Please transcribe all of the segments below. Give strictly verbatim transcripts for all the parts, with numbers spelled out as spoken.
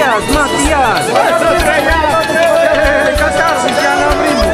Matias, Matias! Catarsis, já não abrimos!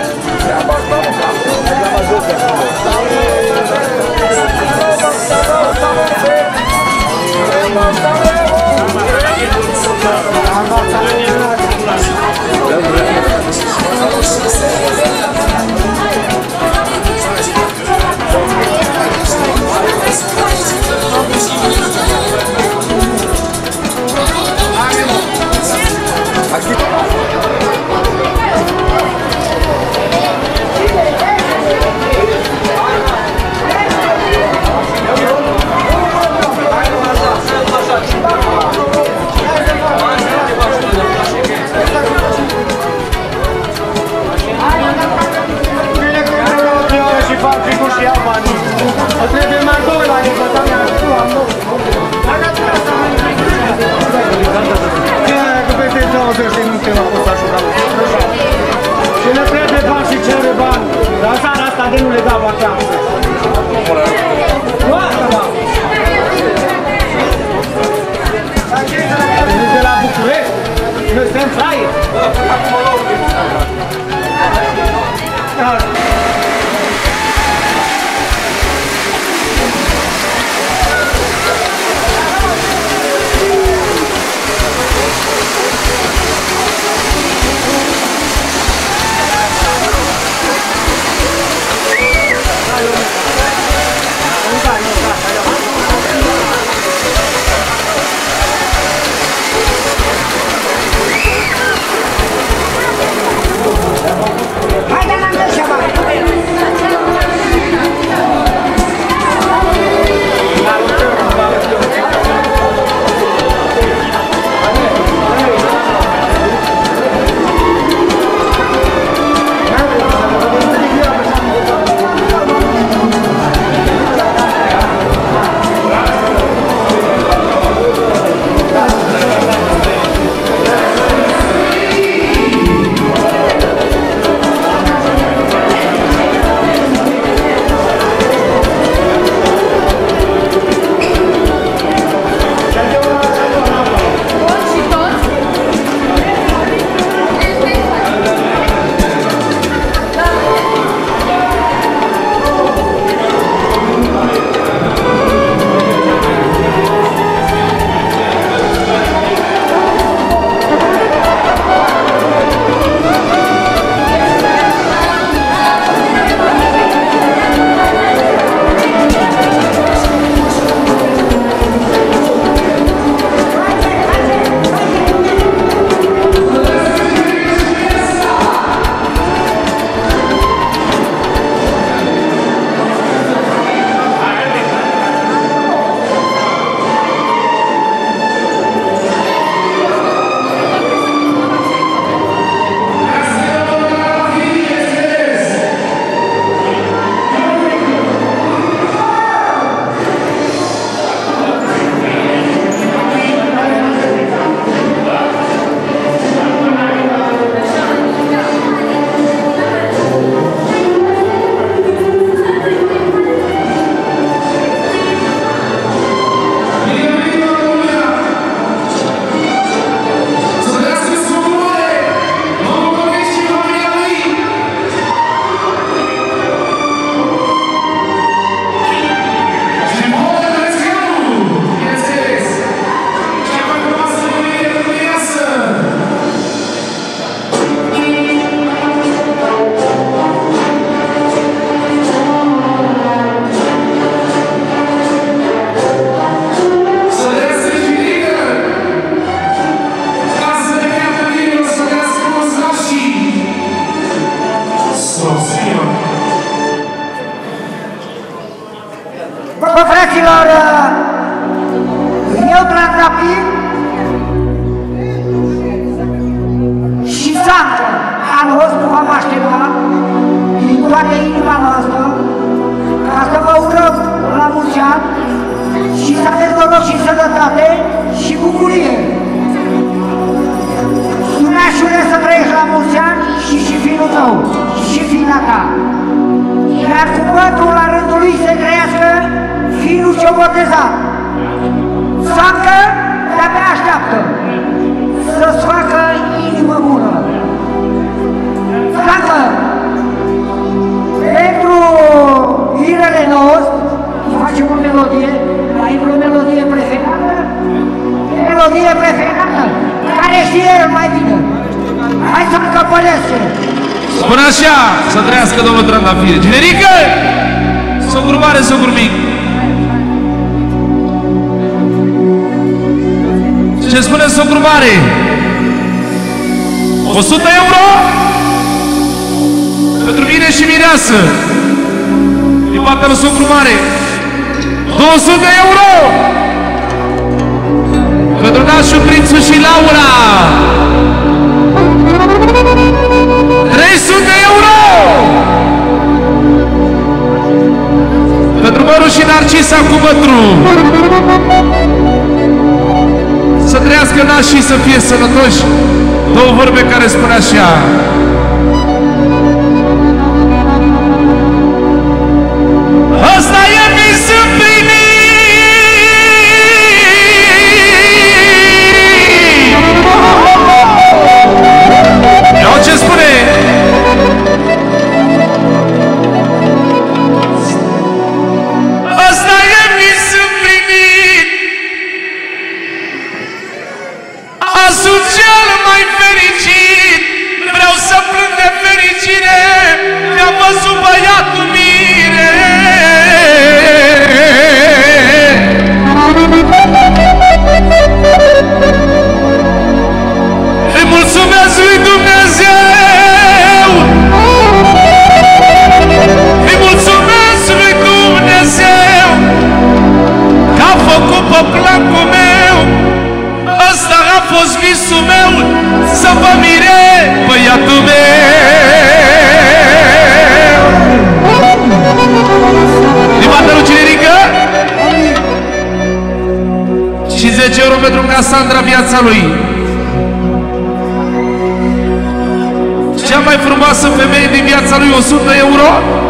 Fraților, eu Trandafir și Sancă, anul ăsta v-am așteptat din toată inima noastră ca să vă urăm la mulți ani și să aveți noroc și sănătate și bucurie. Sunașule, să trăiești la mulți ani și și fiul tău și fila ta. Iar cuvântul la rândul lui să trăiască fiul ce-o botezat. Sancă de-abia așteaptă. e preferată, care știe el mai bine. Hai să-mi căpălesc. Spune așa, să trăiască domnul Trandafir. Generică! Socru mare, socru mic. Ce spune socru mare? o sută euro? Pentru mine și mireasă. Din partea lui socru mare. două sute euro! Pentru nașul Prințul și Laura. trei sute euro! Pentru Măru și Narcisa cu Mătru. Să trăiască nașii, să fie sănătoși. Două vorbe care spun așa. Ăsta e vis împlinit. Iau ce spune. Ăsta e vis împlinit. Asul cel mai fericit. Vreau să plâng de fericire. Mi-a văzut băiatul mine. Îi mulțumesc lui Dumnezeu. Îi mulțumesc lui Dumnezeu că a făcut pe placul meu. Ăsta a fost visul meu, să vă mire băiatul meu. Din partea lui Cinerică cincizeci euro pentru Casandra, viața lui. Cea mai frumoasă femeie din viața lui, o sută euro.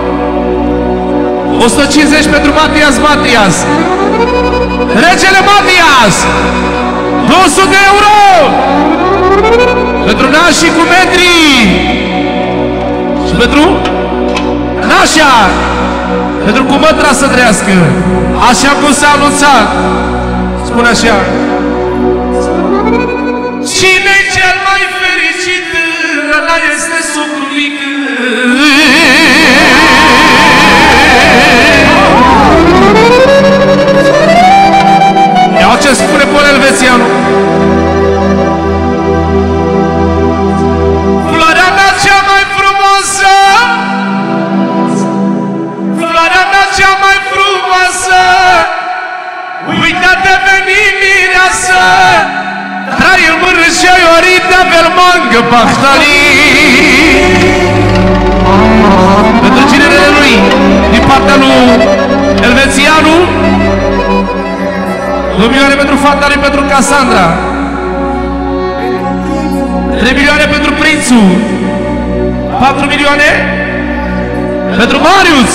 o sută cincizeci pentru Matias Matias. Regele Matias, două sute euro. Pentru nașii cu metri. Și pentru nașa. Pentru cu mătra să trăiască. Așa cum s-a anunțat. Spune așa. Cine-i cel mai fericit? Ăla este socru mic. Iau ce spune Pol Elvețianu. Floarea mea cea mai frumoasă, floarea mea cea mai frumoasă, uite a devenit mireasă, trai în mână și aiorita belmangă Bahtali. Pentru cinerele lui, din partea lui Elvețianu, două milioane pentru fata lui, pentru Casandra. trei milioane pentru Prințul. patru milioane pentru Marius.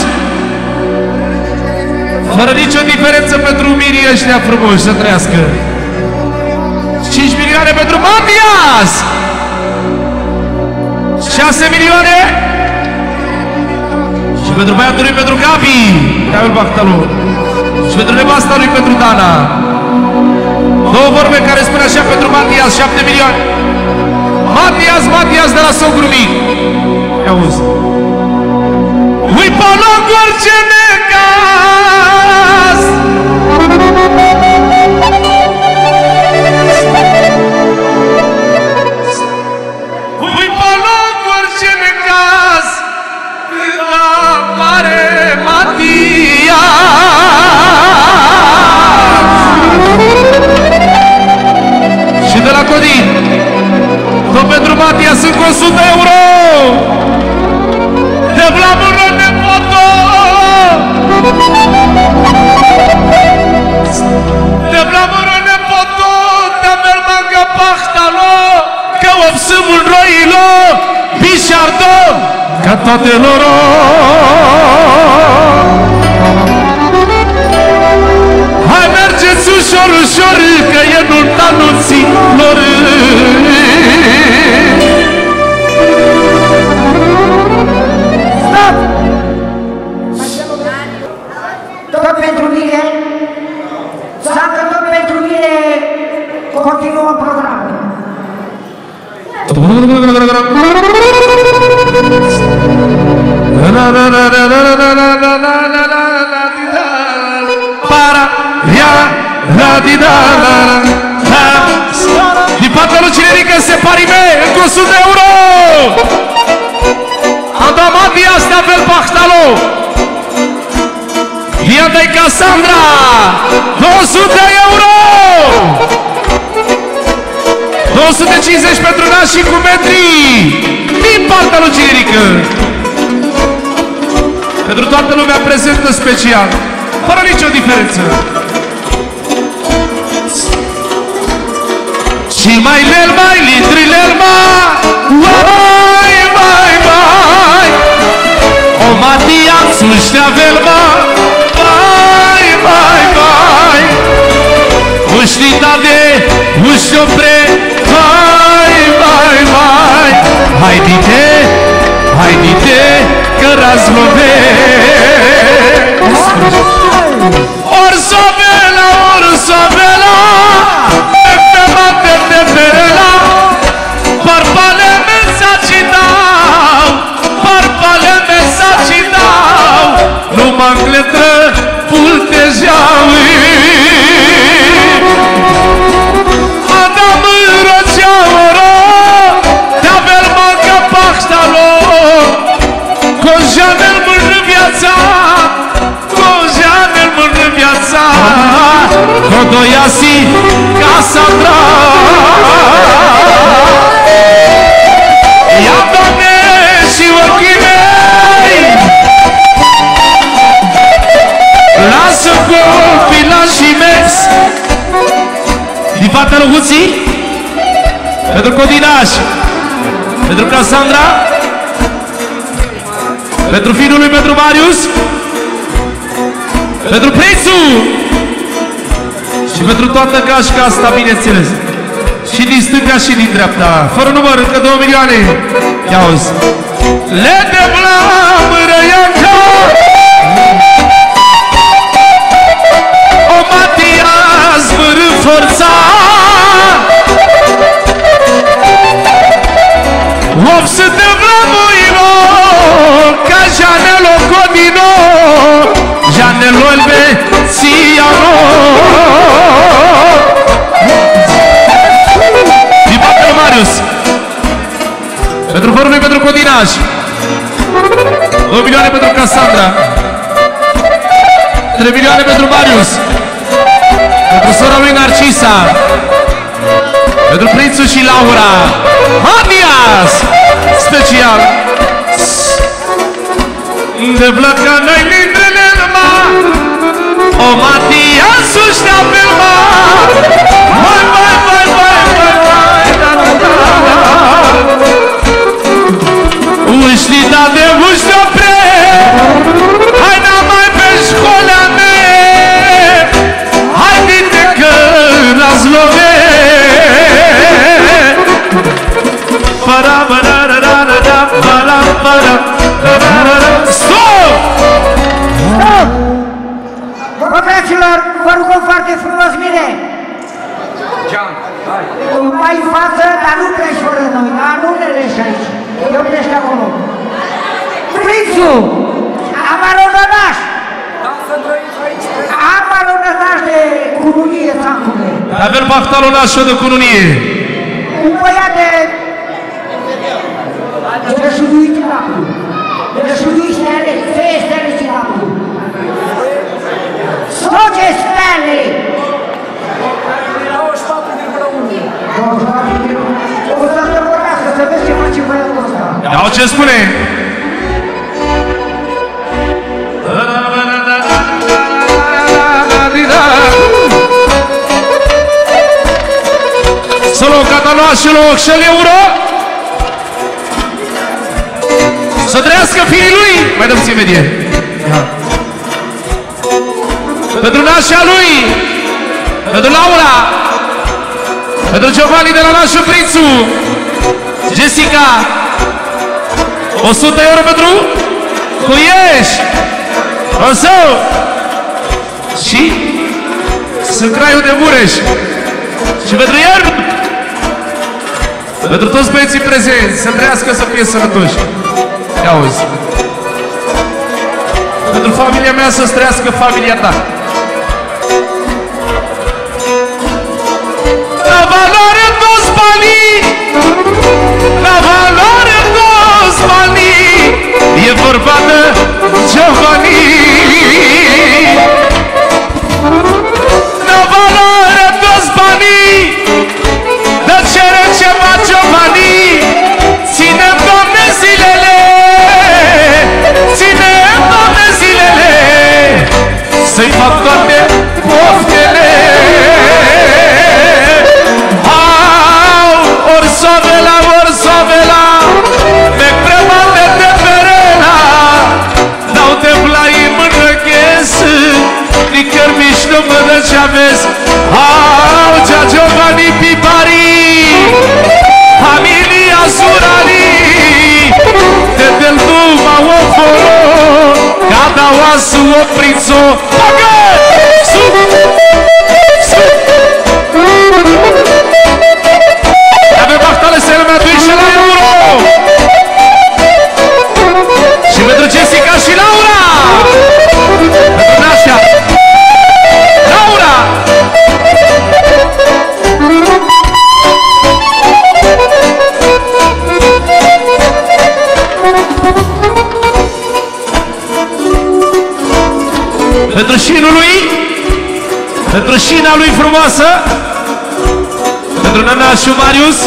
Fără nicio diferență pentru mirii ăștia frumoși să trăiască. cinci milioane pentru Matias. șase milioane. Și pentru băiatul lui, pentru Gabi, Gabi Bactalu. Și pentru nevasta lui, pentru Dana. Două vorbe care spune așa pentru Matias, șapte milioane. Matias, Matias de la socru mic. Auzi. Ui pe loc orice necaz. Ui pe loc orice necaz. Când apare Matias. Și de la Codin, tot pentru Matias încă o sută euro. De blamură nepotă. De blamură nepotă. De mermanga pahtalo. Că obsâmul roilo. Bișardo. Ca toate loro. Hai mergeți ușor, ușor, că e nunta anunților. Stop! Tot pentru mine, să tot pentru mine continuă continuăm programul. Din partea lui Cinerică se parime încă o sută de euro. Andamadia Stavel Pahtalo. Iată-i Cassandra, două sute de euro. două sute cincizeci pentru nașii cu metri. Din partea lui Cinerică. Pentru toată lumea prezentă special, fără nicio diferență. Și mai lel, mai litri lel, mai, mai, mai. O Matia suștea velma, mai, mai, mai. Ușlita de ușopre, mai, mai, mai. Hai dite, hai dite, că razlove. Orsovela, orsovela, efema de teperela, parpale mesaci dau, parpale mesaci dau, numai cletră pultejeaui. Adam răcea oro, te-avel manca pahtalo, Cojanel mână viața, Cojanel mână viața, Codoiasi Cassandra. Ia, Doamne, și ochii mei, lasă copilașii mei. Din partea lui Huții, pentru Codinaș, pentru Cassandra, pentru fiul lui, pentru Marius, pentru Prețu și pentru toată gașca asta, bineînțeles. Și din stânga și din dreapta. Fără număr, încă două milioane. Ia auzi. Le de blamără ianca, o Matias vârâ forța, opsă de blamuiro, ca Janelo Codino, Janelo Elbe Țiano. Din partea lui Marius, pentru fără lui, pentru Codinaș, două milioane pentru Cassandra, trei milioane pentru Marius, pentru sora lui Narcisa, pentru Prințu și Laura, Matias, special. De vlaca noi lindrele lăma, o Matias uștea pe lăma, mai, mai, mai, mai, mai, mai, da, da, da, da. Ușlita de uștea pre, hai n-am mai pe școlea me, hai dite că razlove. Para, para, ra, ra, ra, ra, para, para, ra, ra, ra, ra. Stop! Stop! Bă, fraților, vă rugăm foarte frumos, bine! Mai în față, dar nu pleci fără noi, dar nu ne leși aici. Eu pleci acolo. Prințu! Amaronănaș! Amaronănaș de cununie, țancule. Avem bahtalonașul de cununie. Un băiat de... de suduit în apă. De suduit stele, fie stele în apă. Stoce stele! douăzeci și patru virgulă unu. O să-ți vorbească, să vezi ce face băiatul ăsta. Iau ce spune? Solo cataloașul Oxel Euro. Să trăiască fiii lui. Mai dăm-ți imediat. Pentru nașa lui, pentru Laura, pentru Giovanni de la nașul Prințu, Jessica, o sută euro pentru Cuieș, Rosău și Sâncraiul de Mureș și pentru el Pentru toți băieții prezenți, să trăiască, să fie sănătoși. Ia auzi. Pentru familia mea, să-ți trăiască familia ta. La valoare toți banii, la valoare toți banii, e vorba de Giovanni. La valoare toți banii, de cere ceva Giovanni. Ține-mi, Doamne, zilele, ține-mi, Doamne, zilele, să-i fac toate poftele. Au, ori sovela, ori sovela, me cremate de perela, dau-te plai mână ghesă, nicăr mișto mână ce aveți. Au, cea Giovanni Pipari, familia Surali, de del duma o foro, cada oasă o prințo. Pagă! Sub! Sub! Avem bahtale să lumea duce la euro! Și pentru Jessica și Laura! Pentru Nașa! Laura! Pentru șinul lui, pentru șina lui frumoasă, pentru nănașul Marius,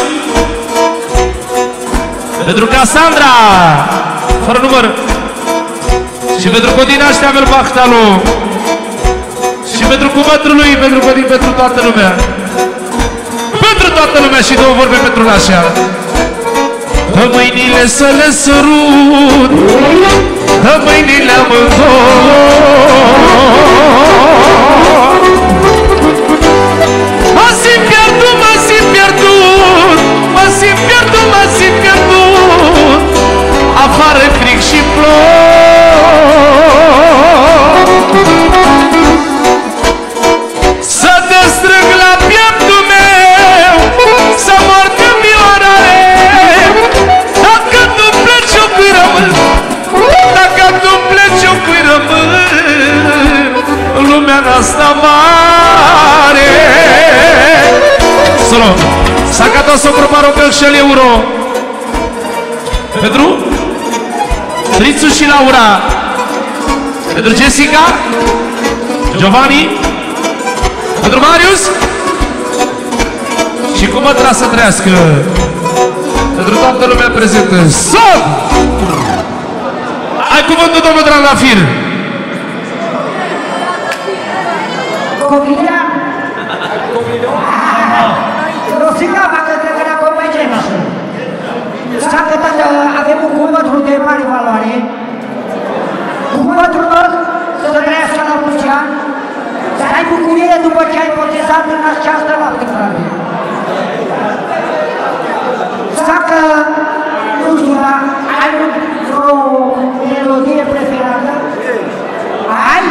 pentru Cassandra, fără număr, și pentru Codina Șteamel Bachtalu, și pentru cumătrul lui, pentru Codin, pentru toată lumea, pentru toată lumea și două vorbe pentru Nașa. Dă mâinile să le sărut, dă mâinile amândouă. Mă simt pierdut, mă simt pierdut, mă simt pierdut, mă simt pierdut. Afară frig și plouă. Să te strâng la pieptul meu, să mor de viorare. Dacă tu-mi pleci, eu cui rămân, dacă tu-mi pleci, eu cui rămân în lumea asta mare. Solo, s-a catat să proparo pe el euro pentru Trițu și Laura, pentru Jessica, Giovanni, pentru Marius și cum mă tras să trăiască pentru toată lumea prezentă. Stop! Ai cuvântul, domnul Trandafir. Comilia? Rosigava că trebuie să compensăm așa. S-a cătat, avem un cuvântul de mare valoare. Cuvântul lor să trăiască la mulți ani, să ai bucurie după ce ai botezat în această lapte, frate. Dacă, nu știu, ai vreo melodie preferată? Ai?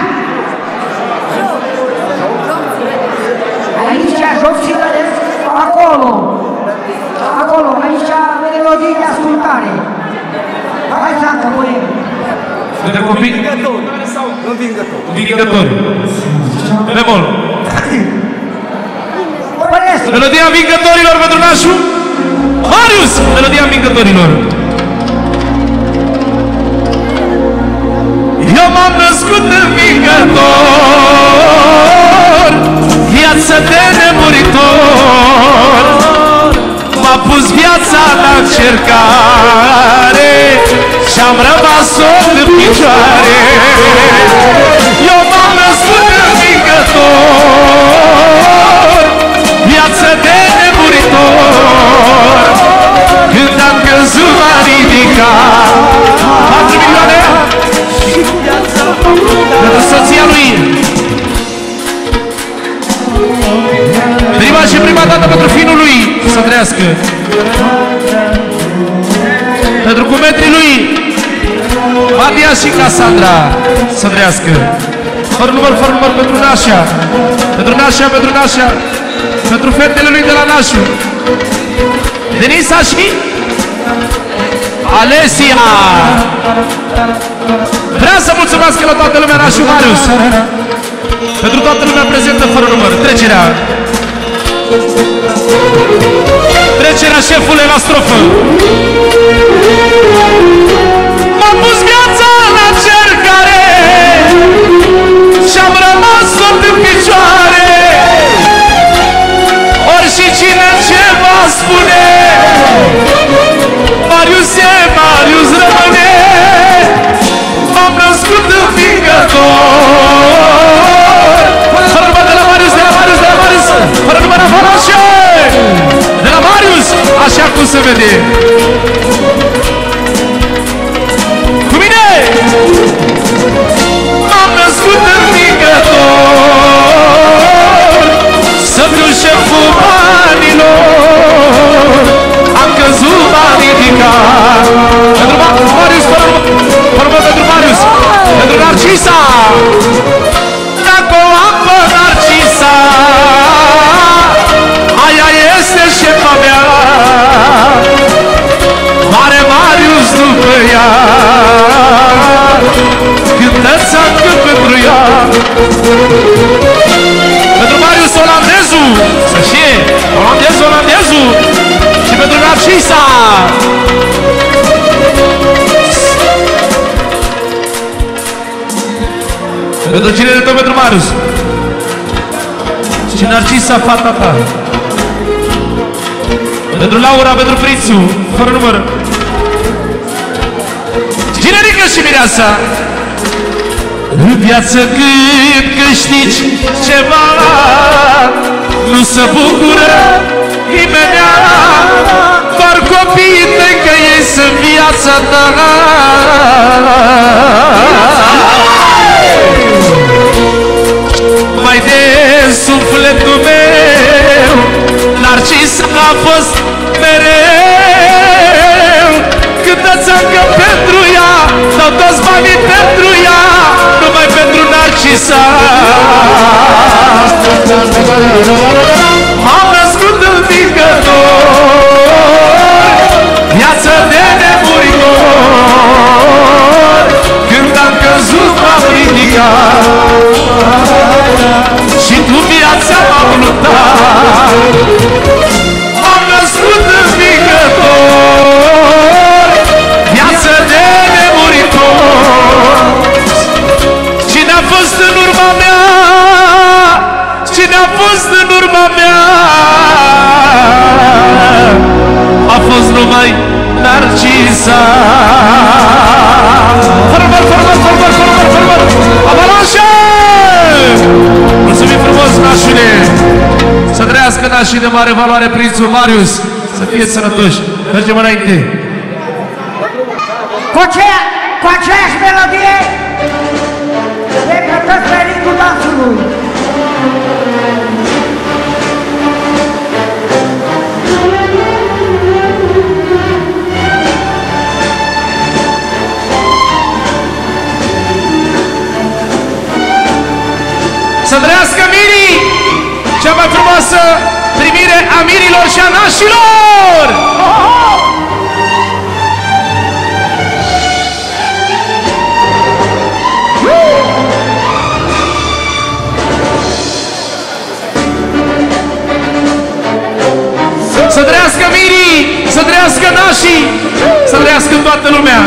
Aici joc și vedeți? Acolo. Acolo, aici melodii de ascultare. Hai să încă, băie. Suntem copii? Învingători. Învingători. Bemol. Melodia învingătorilor pentru nașul Marius. Melodia învingătorilor. Eu m-am născut învingător, viață de nemuritor. M-a pus viața la încercare și-am rămas om în picioare. Eu m-am născut învingător, viață de nemuritor. Când am căzut m-a ridicat. Patru milioane pentru soția lui. Prima și prima dată pentru finul lui să trăiască. Pentru cumetrii lui Matia și Cassandra să trăiască. Fără număr, fără număr pentru Nașa. Pentru Nașa, pentru Nașa. Pentru fetele lui de la Nașu. Denisa și Alesia. Vreau să mulțumesc la toată lumea, Nașu Marius, pentru toată lumea prezentă fără număr. Trecerea Trecerea șefului la strofă. M-am pus viața la încercare și-am rămas tot în picioare. Ori și cine ce va spune, Marius e, Marius rămâne. M-am născut învingător. Fără număr de la Marius, de la Marius, de la Marius. Fără număr de Foloșe, de la Marius, așa cum se vede. Cu mine! M-am născut învingător, să fiu șeful banilor. Am căzut, m-am ridicat. Pentru Marius, fără număr pentru Marius, pentru Narcisa. Dacă o am pe Narcisa, aia este șefa mea. Mare Marius după ea, cântă-ți-a cât pentru ea. Pentru Marius olandezul, să știe, olandezul, olandezul. Și pentru Narcisa. Pentru cine de tot pentru Marius și Narcisa, fata ta. Pentru Laura, pentru Frițu, fără număr. Cine ridică și mireasa? În viață cât câștigi ceva, nu se bucură imediat. Doar copiii tăi că ei sunt viața ta. Mai de sufletul meu, Narcisa a fost mereu. Cântă-ți-am că pentru ea, dau toți banii pentru ea, numai pentru Narcisa. M-am născut învingător, viață de nemuritor. Când am căzut m-am ridicat și tu viața m-am luptat. M-am născut învingător, viață de nemuritor. Cine a fost în urma mea? Cine a fost în urma mea? A fost numai Narcisa. Formăr, formăr, formăr, formăr, formăr. Avalanșă! Mulțumim frumos, nașule! Să trăiască nașii de mare valoare, prințul Marius. Să fie sănătoși. Mergem înainte. Cu, aceea, cu aceeași melodie de cătăți pe ritmul dansului. Să trăiască mirii! Cea mai frumoasă primire a mirilor și a nașilor! Să trăiască mirii! Să trăiască nașii! Să trăiască toată lumea!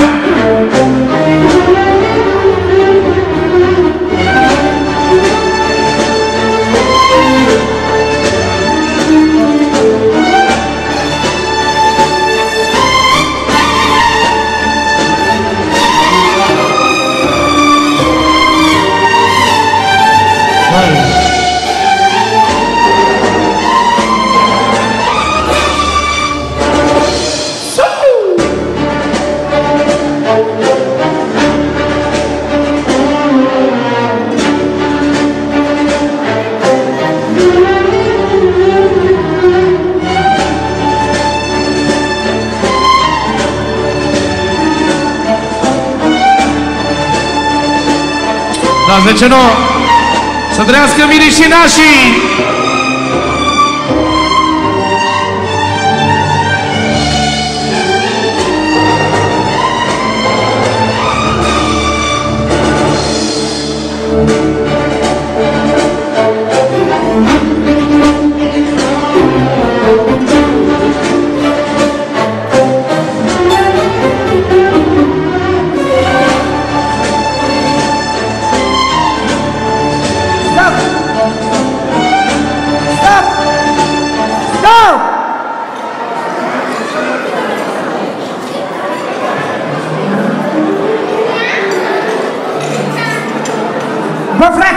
Da, de ce nu? Să trăiască mirii și nașii!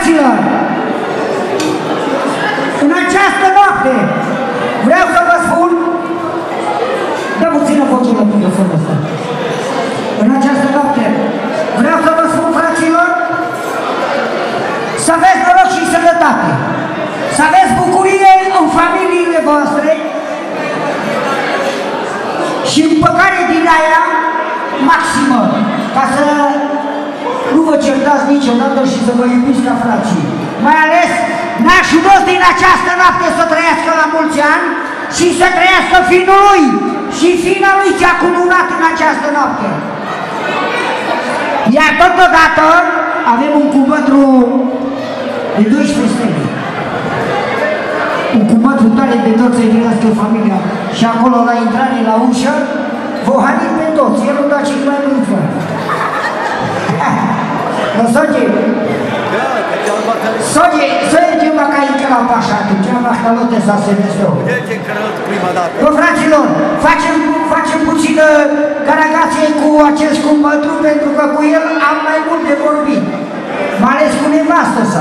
Fraților, în această noapte vreau să vă spun, dă puțină voce la microfonul ăsta. În această noapte vreau să vă spun, fraților, să aveți noroc și sănătate, să aveți bucurie în familiile voastre și împăcare din aia maximă, ca să nu vă certați niciodată și să vă iubiți ca frații. Mai ales nașul nostru din această noapte să trăiască la mulți ani și să trăiască finul lui și fina lui ce-a cununat în această noapte. Iar totodată avem un cuvântru de doisprezece stele. Un cuvântru tare de tot să-i vinească familia și acolo la intrare la ușă vă hanit pe toți, el nu da ce mai mult. No sodzie, sodzie, să iegem la caică la pașa atunci, am aștalote să se desău. Bă, fraților, facem, facem puțină garagație cu acest cuvântru, pentru că cu el am mai mult de vorbit, mai ales cu nevastă sa.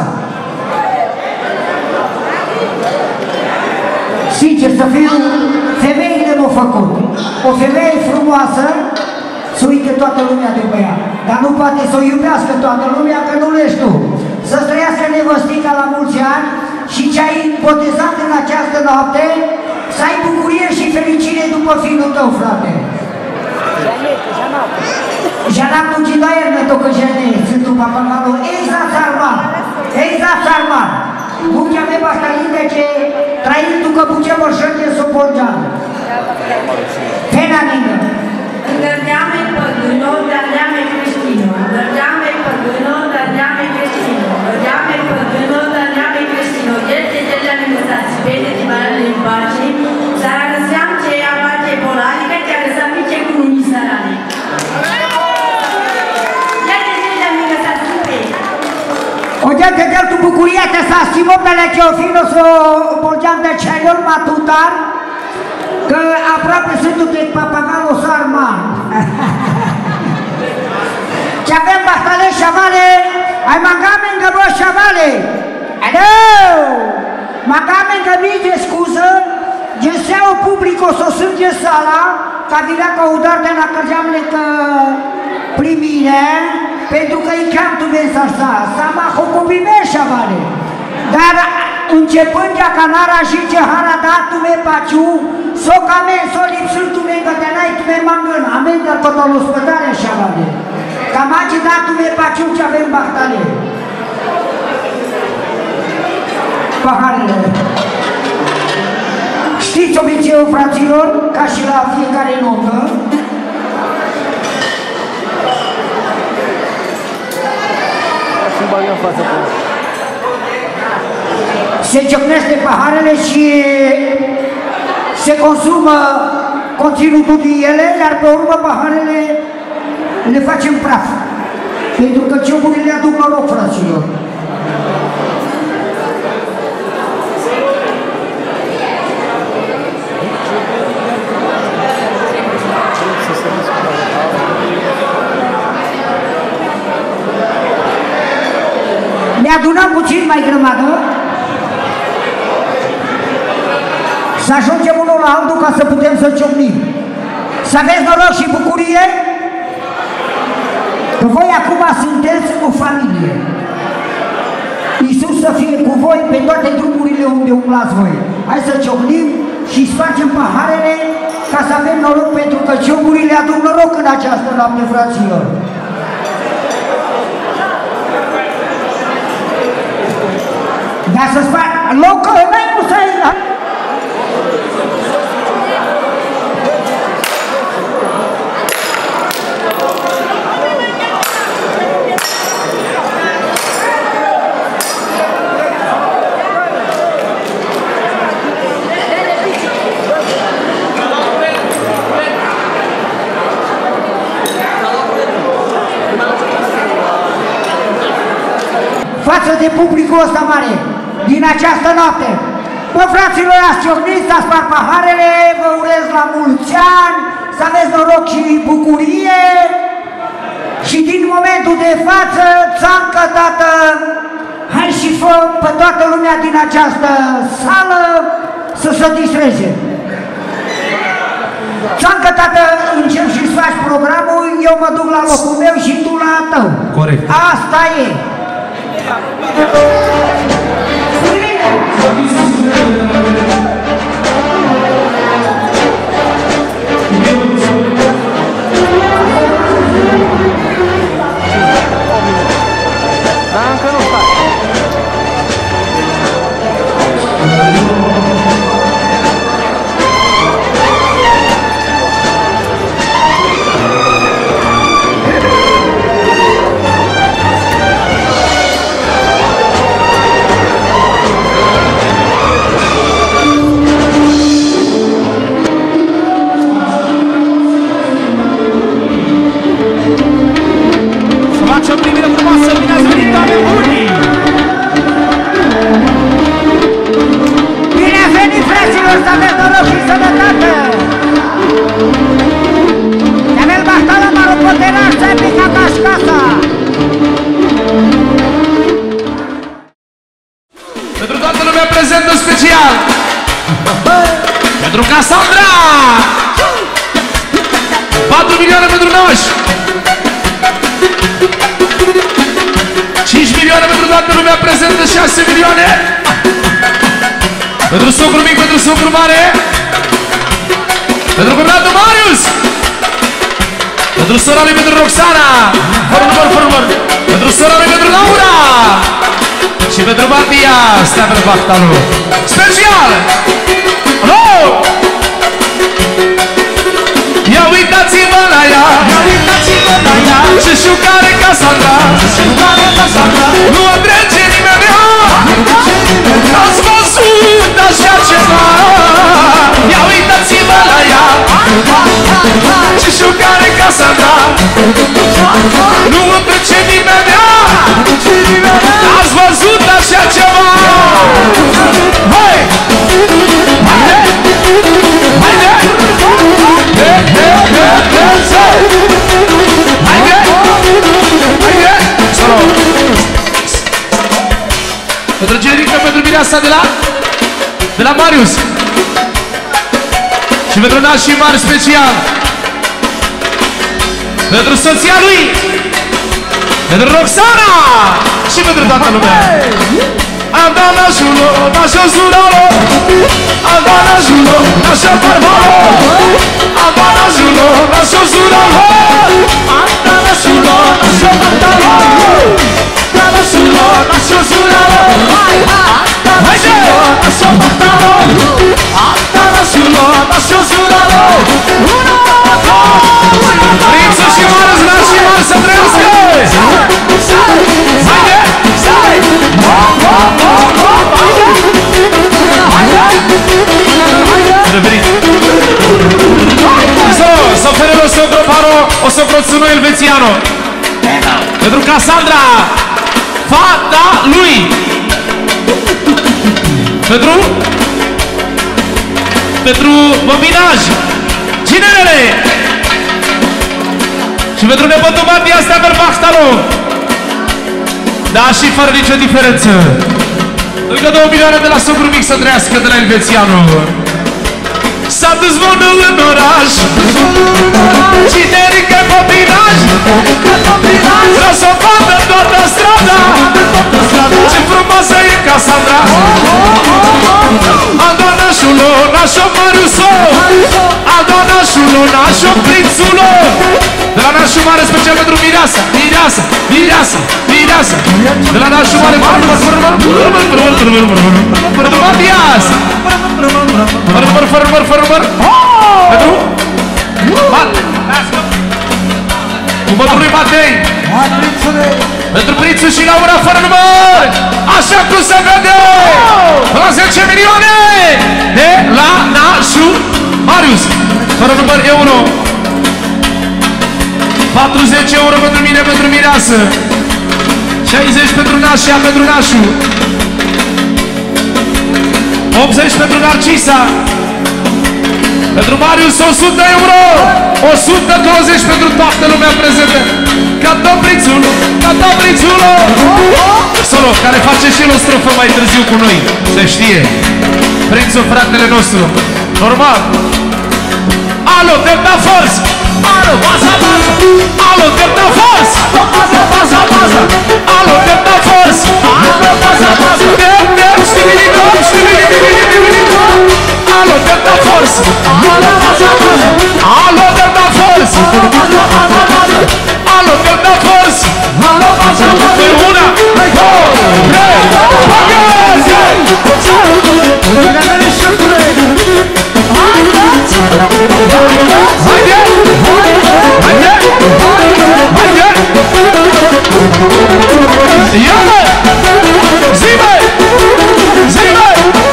Sincer să fiu, femeile m-au făcut. O femeie frumoasă, să uite toată lumea după ea, dar nu poate să o iubească toată lumea, că nu le știu. Să-ți trăiască nevăstica la mulți ani și ce ai botezat în această noapte, să ai bucurie și fericire după fiul tău, frate. Janap nu ci doierne to că jene, sunt un papagalo, exact sarman, exact sarman. Bucea me baștalinde ce trăind tu că bucea mărșănge s-o porgeană. Pena nină. Îngărdeam-i păgână, dădeam-i creștină. Îngărdeam-i păgână, dădeam-i creștină. Îngărdeam-i păgână, dădeam-i creștină. Este de la negociați, bine de barele în pace, dar găseam ce ea face polarică, ce găseam nici cu numii sărane. Iată de la negociați, super! Odată de tu bucuria te s-a schimbat pe la Ceofino s-o porgeam de celor matutar, că aproape sunt de papagalo sarman. Ce avem bastale șavale, ai magame încă bă șavale. Alo! Magame încă mii de scuză, geseu publico s-o sânge sala, ca dilea ca udar de la cărgeamle că primire, pentru că îi cam tu vezi asta, sama hocopime șavale. Dar începând de canara și ce hara dat tu me paciu, so came so lipsul tu me gătenai tu me mangân, amen dar că tot l'ospătare șavale. Cam aci dat tu me paciu ce avem bahtale. Paharele. Știți obiceiul, fraților, ca și la fiecare notă, se ciocnește paharele și se consumă conținutul din ele, iar pe urmă paharele le facem praf. Pentru că cioburile aduc noroc, fraților. Ne adunăm puțin mai grămadă, să ajungem unul la altul ca să putem să ciocnim. Să aveți noroc și bucurie, că voi acum sunteți o familie. Iisus să fie cu voi pe toate drumurile unde umblați voi. Hai să ciocnim și spargem paharele ca să avem noroc, pentru că cioburile aduc noroc în această noapte, fraților. Dar să sparg, loc, n-ai nu să-i... Față de publicul ăsta mare, din această noapte. Bă, fraților, ați ciocnit, ați spart paharele, vă urez la mulți ani, să aveți noroc și bucurie și din momentul de față, țancă, tată, hai și fă pe toată lumea din această sală să se distreze. Țancă, tată, încep și-ți faci programul, eu mă duc la locul meu și tu la tău. Corect. Asta e. Dar încă nu stai. Pentru toată lumea prezentă special, pentru Cassandra, patru milioane pentru Naș, cinci milioane pentru toată lumea prezentă, șase milioane pentru socru mic, pentru socru mare, pentru cumnatul Marius, pentru sora lui, pentru Roxana, fără număr, fără număr, pentru sora lui, pentru Laura și pentru Matia, stea pe bacta lui. Special! Alo! Ia uitați-vă la ea, ia uitați-vă la ea, ce șucare Cassandra, ce șucare Cassandra, nu o trece nimeni ea, ați văzut așa ceva. Ia uitați-vă la ea, ce șucare Cassandra, nu o trece nimeni ea, ați văzut așa ceva. Hai! Haide! Haide! He, he, he, he, he. Haide! Haide! Solo! Pentru generică, pentru mireasa de la de la Marius și pentru nașii mari special, pentru soția lui, pentru Roxana și pentru toată lumea. Anda nașulo, nașo zuralo, anda nașulo, nașo barbaro, anda nașulo, nașo zuralo, anda nașulo, nașo barbaro, anda nașulo, nașo zuralo, anda nașulo, nașo barbaro, anda nașulo, nașo zuralo. Prințul și Marius, nașii mari să trăiască! Haide! Să oferim o socro paro, o socro țuno elvețiano pentru Cassandra, fata lui, pentru pentru Bobinaj, ginerele și pentru nepotul Matia, stea pe Bachtalo. Da, și fără nicio diferență. Încă două milioane de la socru mic să trăiască de la elvețiano. S-a dezvonul în oraș, cinerică Bobinaj, vreau să o vadă toată strada, ce frumoasă e Cassandra. Anda nașulo, nașo Mariuso, anda nașulo, nașo prințulo. De la nașul mare special pentru mireasa, mireasa, mireasa, mireasa. De la nașul mare pentru Matias, fără număr, fără număr, fără număr. Pentru cumătul lui Matei, pentru prințul și Laura, fără număr. Așa cum se vede, la zece milioane de la nașul Marius, fără număr euro. patruzeci euro pentru mine, pentru mireasă, șaizeci pentru nașia, pentru nașu, optzeci pentru Narcisa, Pentru Marius o sută euro, o sută douăzeci pentru toată lumea prezentă. Cantăm prințul, cantăm prințul. Solo, care face și el o strofă mai târziu cu noi, se știe. Prințul, fratele nostru, normal. Alo, Delta Force! Alo, baza, baza! Alo, Delta Force! Baza, baza, baza! Alo, Delta Force! Alo, baza, baza! Dem, dem, știbilitor, știbilitor! Alo, Delta Force! Alo, baza, baza! Alo, Delta Force! Alo, Delta Force! Alo, baza, baza! Una, două, trei, pagăzi! Haide! Haide! Haide! Ia-mă! Zi-mă! Zi-mă!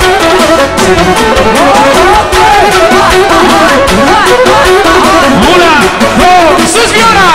Una, două, sus vioara!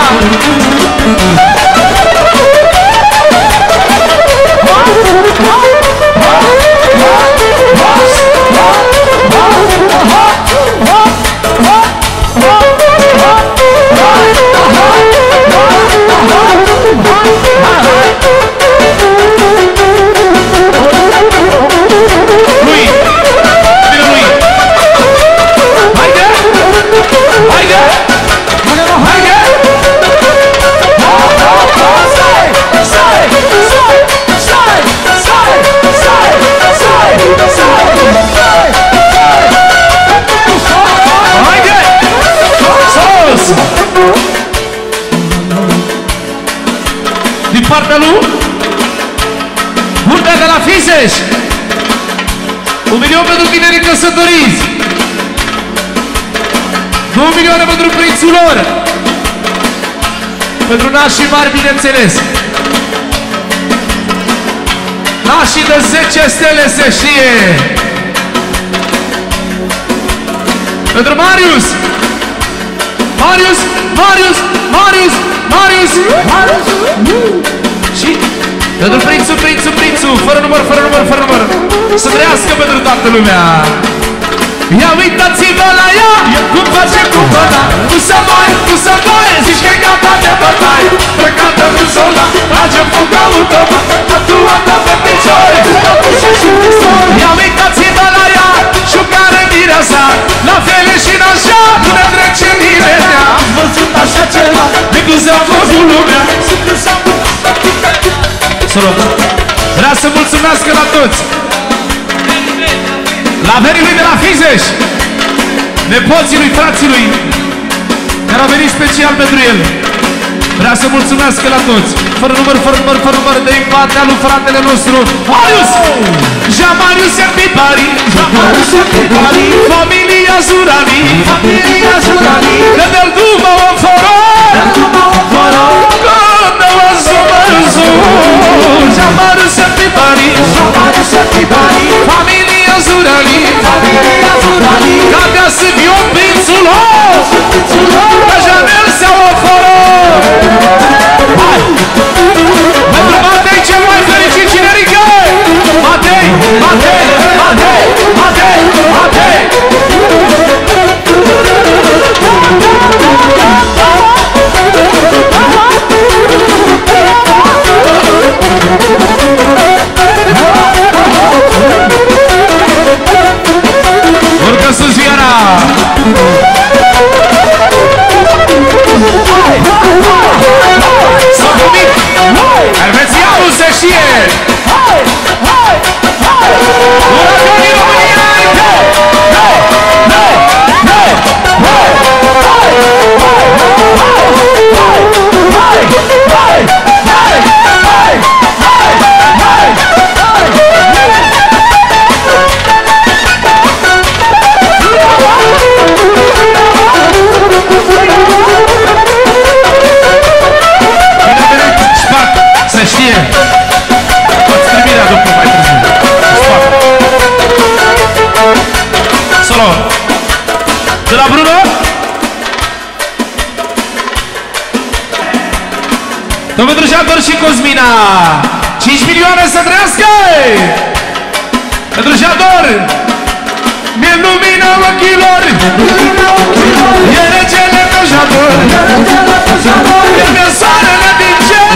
Din partea lui Burda de la Fiseș, un milion pentru tinerii căsătoriți, două milioane pentru prințul lor, pentru nașii mari, bineînțeles. Nașii de zece stele, se știe. Pentru Marius, Marius, Marius, Marius, Marius, Marius. Și pentru prințul, prințul, prințul, fără număr, fără număr, fără număr. Să trăiască pentru toată lumea. Ia uitați-vă la ea, cum face cu băta, cu să mai, cu să mai, zici că e gata de bătaie. Plecată cu soldat, trage foc automat, tatuată pe picioare. Ia uitați-vă la ea, șucare mireasa, la fel și în așa, până trece nimerea. Am văzut așa ceva, de cum s-a făcut lumea. Solo, vreau să mulțumească la toți. La verii lui de la Fiseș, nepoții lui, frații lui, care au venit special pentru el. Vreau să mulțumească la toți. Fără număr, fără număr, fără număr, de partea lui fratele nostru Marius! Jean-Marius Serpipari, Jean-Marius Serpipari, familia Zurani, familia Zurani, că del Duma o fără, del Duma o fără, când o zumărzu. Jean-Marius Serpipari, Jean-Marius Serpipari, familia Zurani, familia Zurani, ca de-a să fiu prințul lor, că Janel se oferă. Hai! Pentru Matei cel mai fericit cine rică? Matei! Matei! Matei! Matei! Matei! Urcă sus Viana! S-a numit Elvețianul, se știe! Uraganii România înainte! Se știe! Toți primirea după mai târziu. Solo! De la Bruno? Domnul Drăjador și Cosmina! cinci milioane să trăiască! Pentru Jador! mi-e lumina ochilor, e regele meu jador, e mi-e soarele din cer,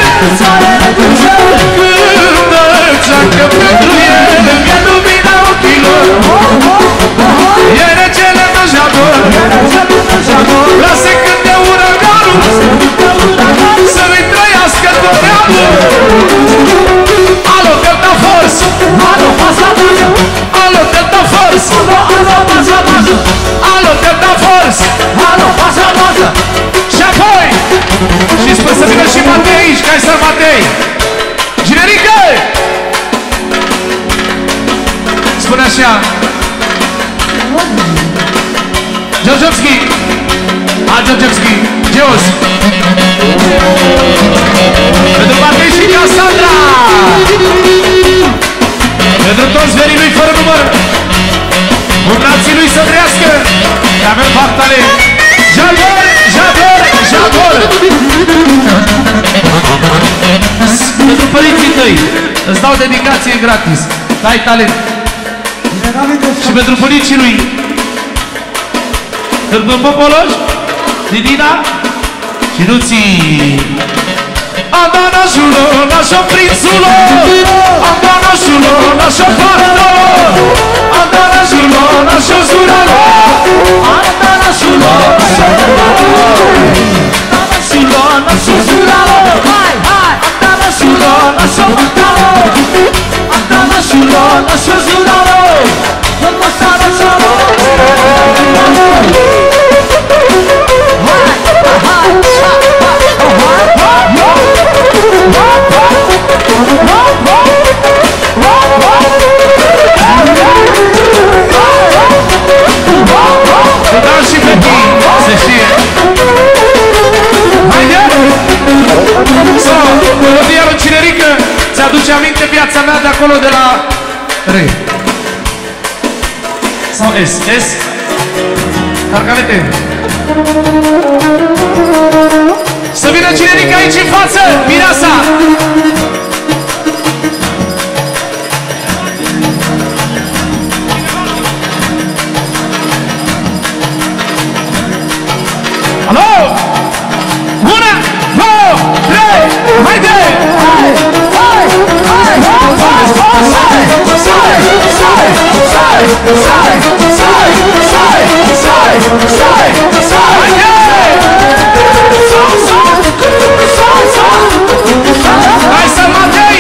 cântă țeacă pentru el, mi-e lumina ochilor, e regele meu jador, lasă cânte uraganul, să-i trăiască tot neamul. Alo, Delta Force! Alo, Alo, Delta Force! Alo, Delta Force! Și apoi! Și spune să vină și Matei aici, că ai să Matei! Generică! Spune așa! Georgievski! A, Georgievski! Geos! Pentru Matei și Cassandra! Pentru toți verii lui fără număr, cu frații lui să trăiască, că avem faptale. Jador, Jador, Jador! Pentru părinții tăi, îți dau dedicație gratis, că ai talent. Și pentru părinții lui, Târgul Popoloș, Didina și Luții. Andanașulo, nașo prințulo, Andanașulo, nașo fată, Andanașulo, nașo zuralo, Andanașulo, nașo fată, Andanașulo, nașo zuralo, Andanașulo, nașo fată, Andanașulo, nașo zuralo, Andanașulo, și pe tine, se știe. Haide! Sau, melodia lui Cinerică ți-aduce aminte viața mea de acolo de la Re. Sau S, S? Carcalete. Să vină Cinerică aici în față, Mireasa! Alo! Una, două, trei, haide! Hai! Hai! Hai! Hai! Hai! Sare! Sare! Sare! Sare! Sare! Sare! Sare! Sare! Sare! Haide! Hai să Matei!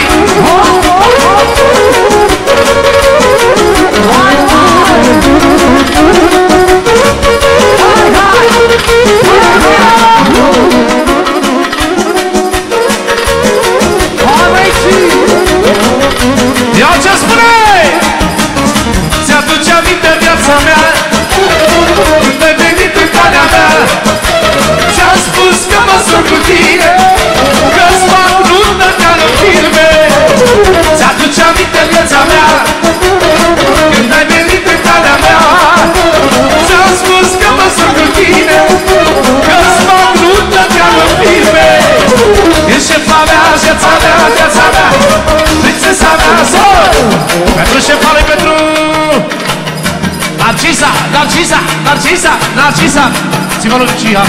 Ia ce spune! Ți-aduce aminte viața mea, când ai venit în calea mea, ți-am spus că mă sunt cu tine, că-ți fac nuntă ca în filme. Ți-aduce aminte viața mea, când ai venit în calea mea, ți-am spus că mă sunt cu tine, că-ți fac nuntă ca în filme. Ești șefa mea, viața mea, viața mea, prințesa mea, sol! Pentru șefa lui, pentru Narcisa, Narcisa, Narcisa, Narcisa. Ți-mă Lucia.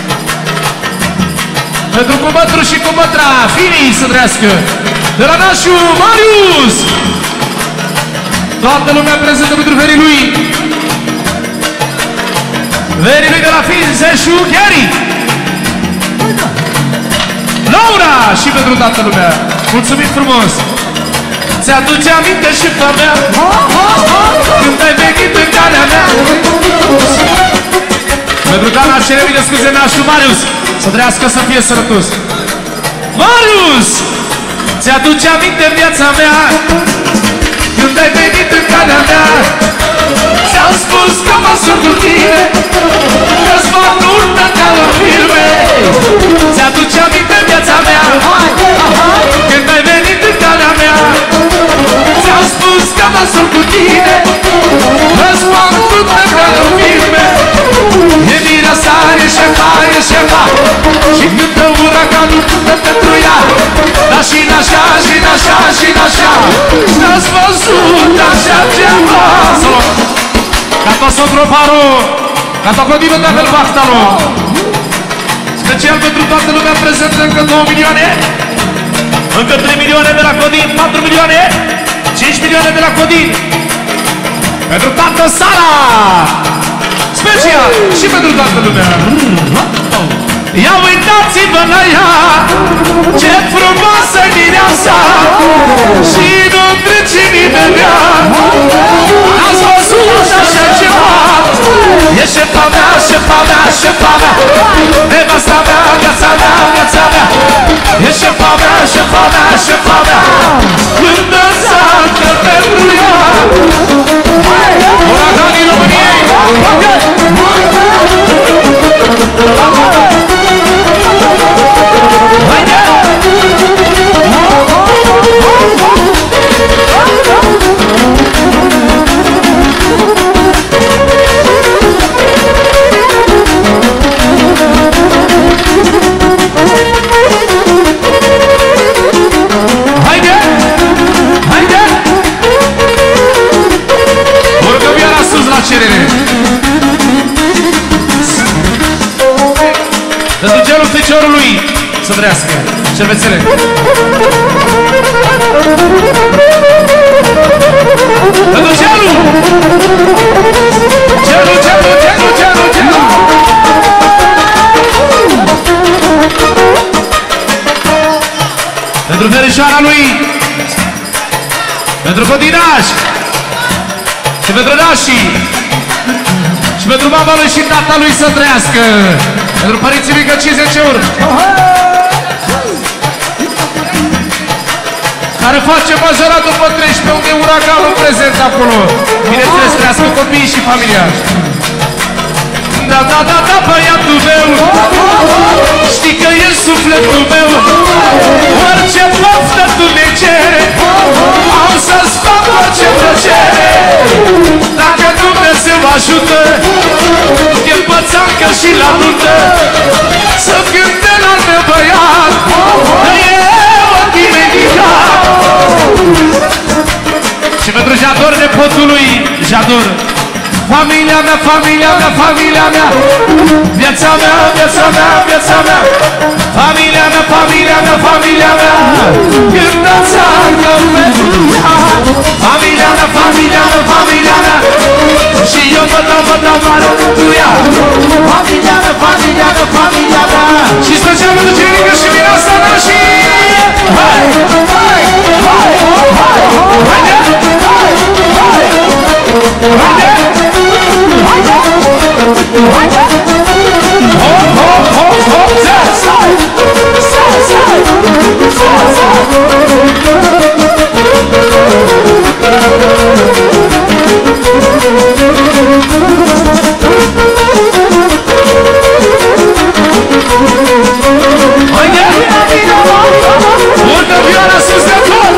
Pentru cumătru și cumătra, Finii să trăiască. De la nașul Marius. Toată lumea prezentă pentru verii lui. Verii lui de la Finze și Gary. Laura și pentru toată lumea. Mulțumim frumos. Ți-aduce aminte și pe mea, când ai venit în calea mea. Pentru Dana cere bine scuze nașul Marius, să trăiască să fie sănătos. Marius! Ți-aduce aminte viața mea, când ai venit în calea mea. Ți-am spus că mă sunt cu tine, că-ți fac nuntă ca la filme. Ți-aduce aminte viața mea, când ai venit în calea mea. Ți-am spus că mă sunt cu tine, că-ți fac nuntă ca la filme. E Mireasa, e șefa, e șefa, și cântă uraganul cântă pentru ea. Dar și n-așa, și n-așa, și n-așa, n-ați văzut așa ceva. Cato Sotroparu, Cato Codino de Abel Bactalo. Special pentru toată lumea prezentă încă două milioane. Încă trei milioane de la Codin, patru milioane, cinci milioane de la Codin. Pentru toată sala. Special și pentru toată lumea. Ia uitați-vă la ea, ce frumoasă mireasa, și nu trece nimeni ea. Ați văzut așa ceva? E șefa mea, șefa mea, șefa mea, nevasta mea, viața mea, viața mea. E șefa mea, șefa mea, șefa mea, când dansează pentru ea. Uraganii României! Haide! Haide! Urcăm iar sus la cerere. Pentru gelul feciorului să trăiască. Cervețele. Pentru gelul! Gelul, gelul, gelul, gelul, gelul! Pentru verișoara lui, pentru Codinaș și pentru nașii și pentru mama lui și tata lui să trăiască, pentru părinții mică cincizeci euro, care face majorat după treisprezece, unde e uraganul prezent acolo. Bineînțeles, trăiască copiii și familia. Da, da, da, da, băiatul meu, știi că e sufletul meu. Orice poftă tu ne cere, am să-ți fac orice plăcere. Dacă Dumnezeu ajută, e pățancă și la nuntă, să cânte la meu băiat, că eu a tine ridicat. Și pentru Jador, nepotul lui Jador, familia mea, familia mea, familia mea, viața mea, viața mea, viața mea, familia mea, familia mea, familia mea, cântați-o pentru ea. Familia mea, familia mea, familia mea, și eu mă dau, mă dau mare pentru ea. Familia mea, familia mea, familia mea, și special pentru Genică și Mireasa mea și... Hai! Hai! Hai! Hai! Haide! Hai! Hai! Haide! Hop, hop, hop, hop, sai, sai, sai, sai, sai, sai. Haide! Urcă vioara sus de tot!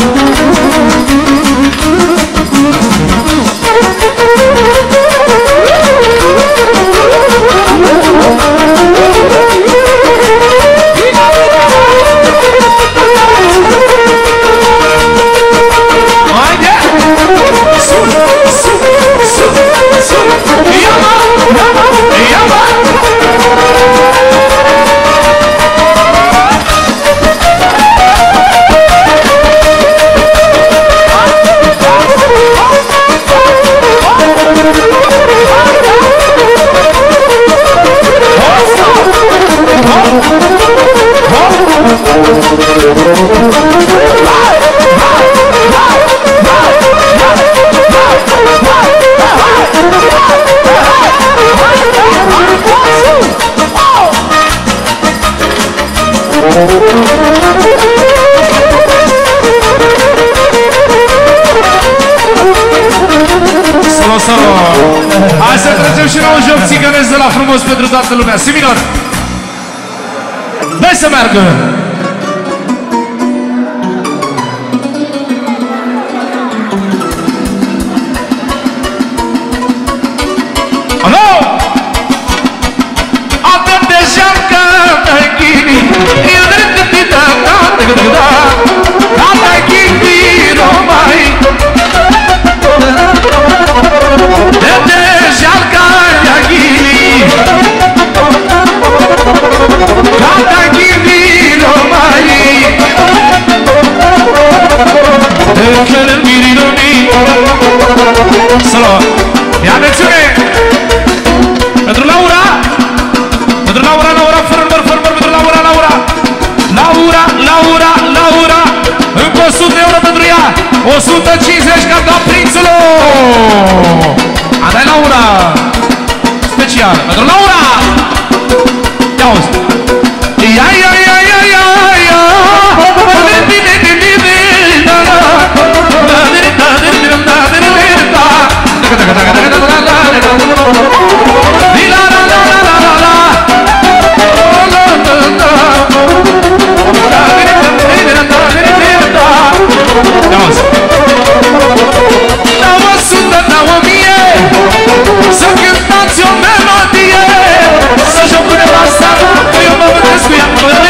Solo, solo. Hai să trecem și la un joc țigănesc de la frumos pentru toată lumea. Similor, dai să meargă! Alo! Atât de jancă de ghini, eu de tătita, da, da, da, da, da, da, ghini, romai. De o sută cincizeci ca doar prințul! Asta e Laura! Special pentru Laura! Ia uzi! Ia, ia, ia, ia, ia, ia! Să cântați o melodie, să joc cu nevasta, că eu mă vădesc cu ea.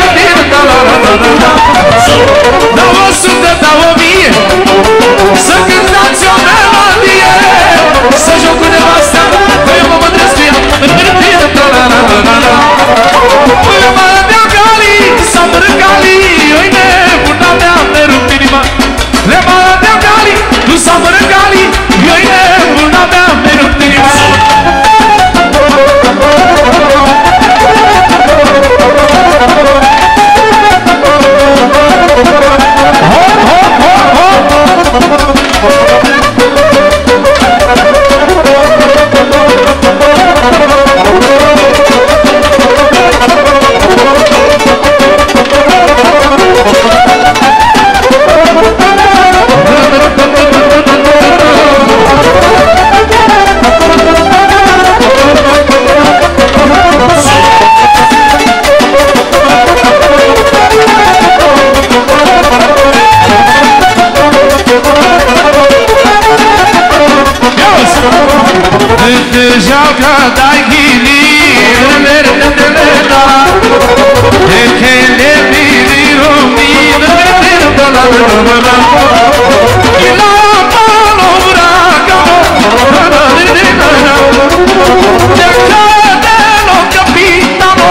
Dau o sută, dau o mie, să cântați o melodie, să joc cu nevasta, că eu mă vădesc cu ea. Până mă dea gali, s-a mărât gali, oi nebuna mea, mi-rup inima. Le mă dea gali, nu s-a mărât gali, oi nebuna mea, mi-rup inima. Joga dai gili, ver ver ver da, de que le pido mi ver ver da la la la, y la palabra como la de de la, de que lo capitano,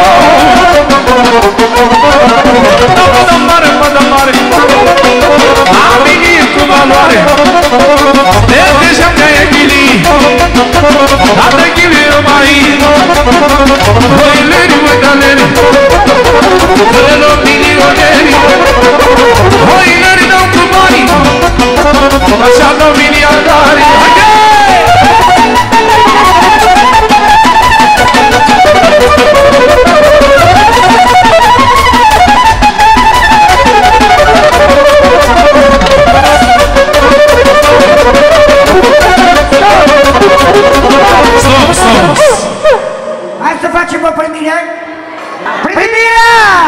da mare da mare, a mí tu valore, de que joga gili. Ata que virou marido, foi lene, foi lene, foi no menino dele, foi lene não pro marido, achado o menino andare. Hai să facem o primire! Primirea!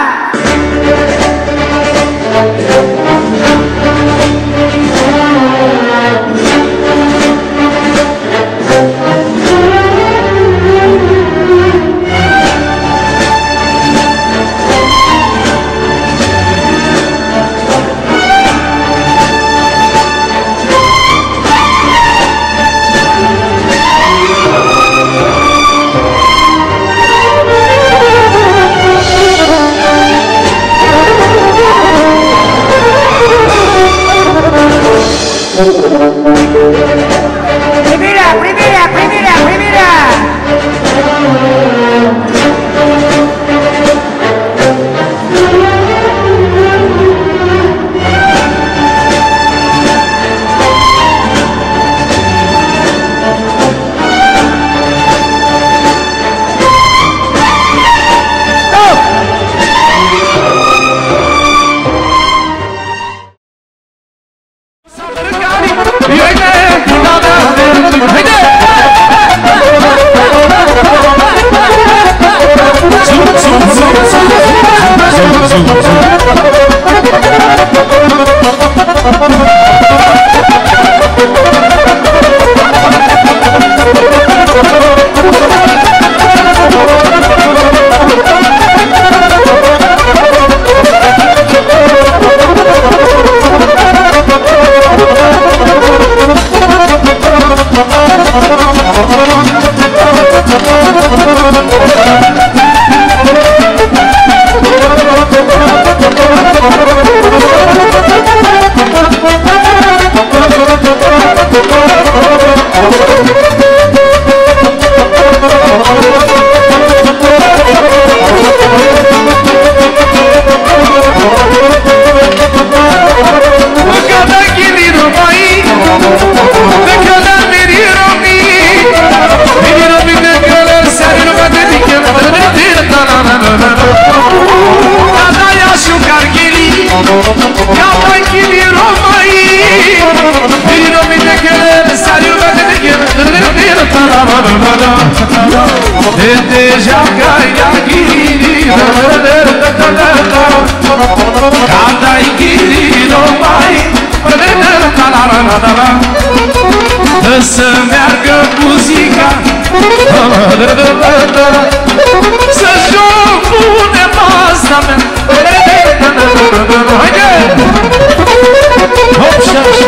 Primirea, primirea, primirea, primirea! Thank you. joacă ia ghirino Canta-i ghirino mai Dă să meargă muzica Să joc cu nevasta mea Haide! Hop și așa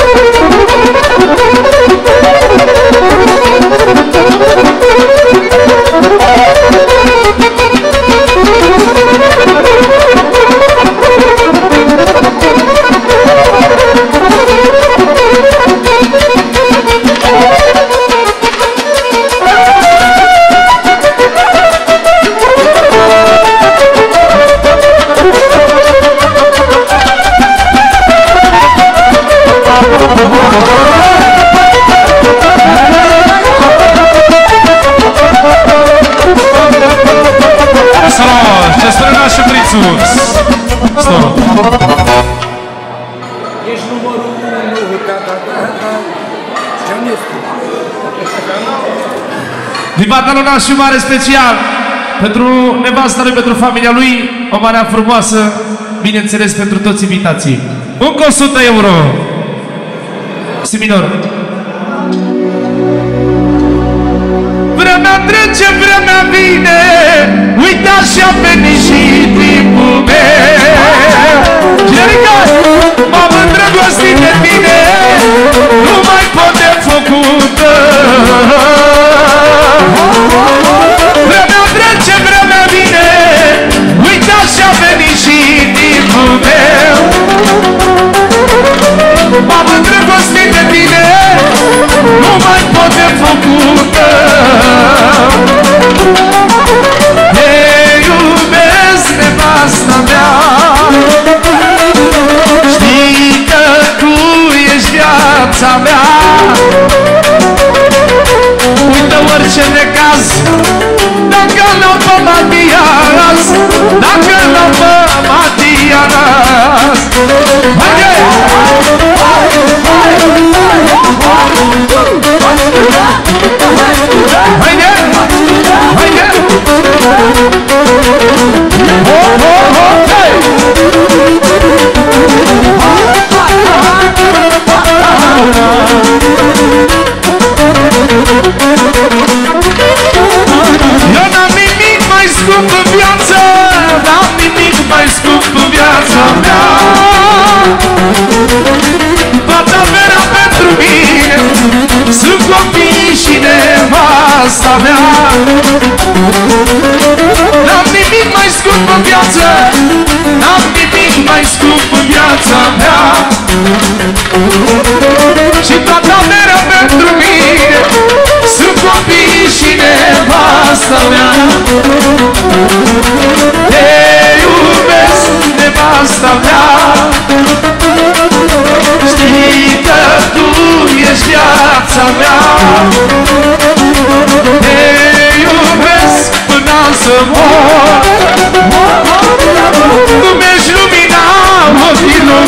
Stop! Ești numărul unu, da, da, da, da. Ce-am este? Din partea lui și mare special pentru nevasta lui, pentru familia lui, o marea frumoasă, bineînțeles pentru toți invitații. Încă o sută euro. Si minor. Vremea trece, vremea vine, uite așa veni și timpul meu. Generica, m-am îndrăgostit de tine, nu mai pot de făcută. Vremea trece, vremea vine, uite așa veni și timpul meu. M-am îndrăgostit de tine, nu mai pot de făcută. Te iubesc, nevasta mea, știi că tu ești viața mea. Uită orice necaz, dacă n-o pe Matias, dacă n-o pe Matias. Haide! Haide! Haide! Ho, ho, ho, hei! Eu n-am nimic mai scump în viață, n-am nimic mai scump în viața mea. Toată averea pentru mine sunt copiii și nevasta mea. N-am nimic mai scump în viață, n-am nimic mai scump în viața mea. Și toată averea pentru mine sunt copiii și nevasta mea. Te iubesc, nevasta mea, știi că tu ești viața mea. Te iubesc până să mor, tu mi-ești lumina ochilor.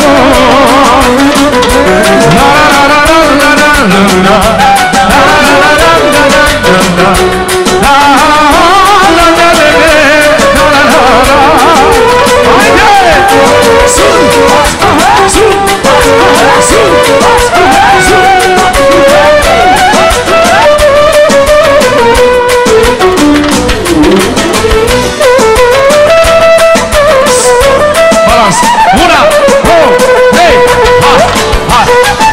La la la la la la la la la la la la la la. Una, două, trei, hai, hai!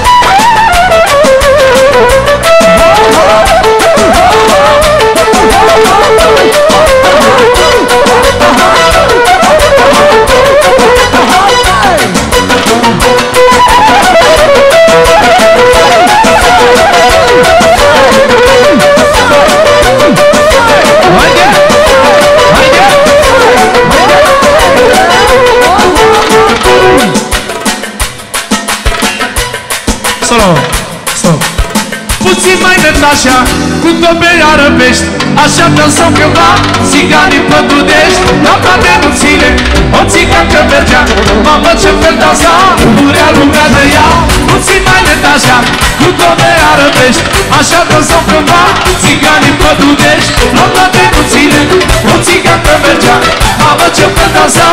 Puțin mai Natasha, cu tobe arăbești, așa dansau cândva țiganii pădudești. La toate nunțile, o țigancă mergea, mamă ce fel dansa, durea lumea de ea. Puțin mai Natasha, cu tobe arăbești, așa dansau cândva țiganii pădudești. La toate nunțile, o țigancă mergea, mamă ce pe dansa,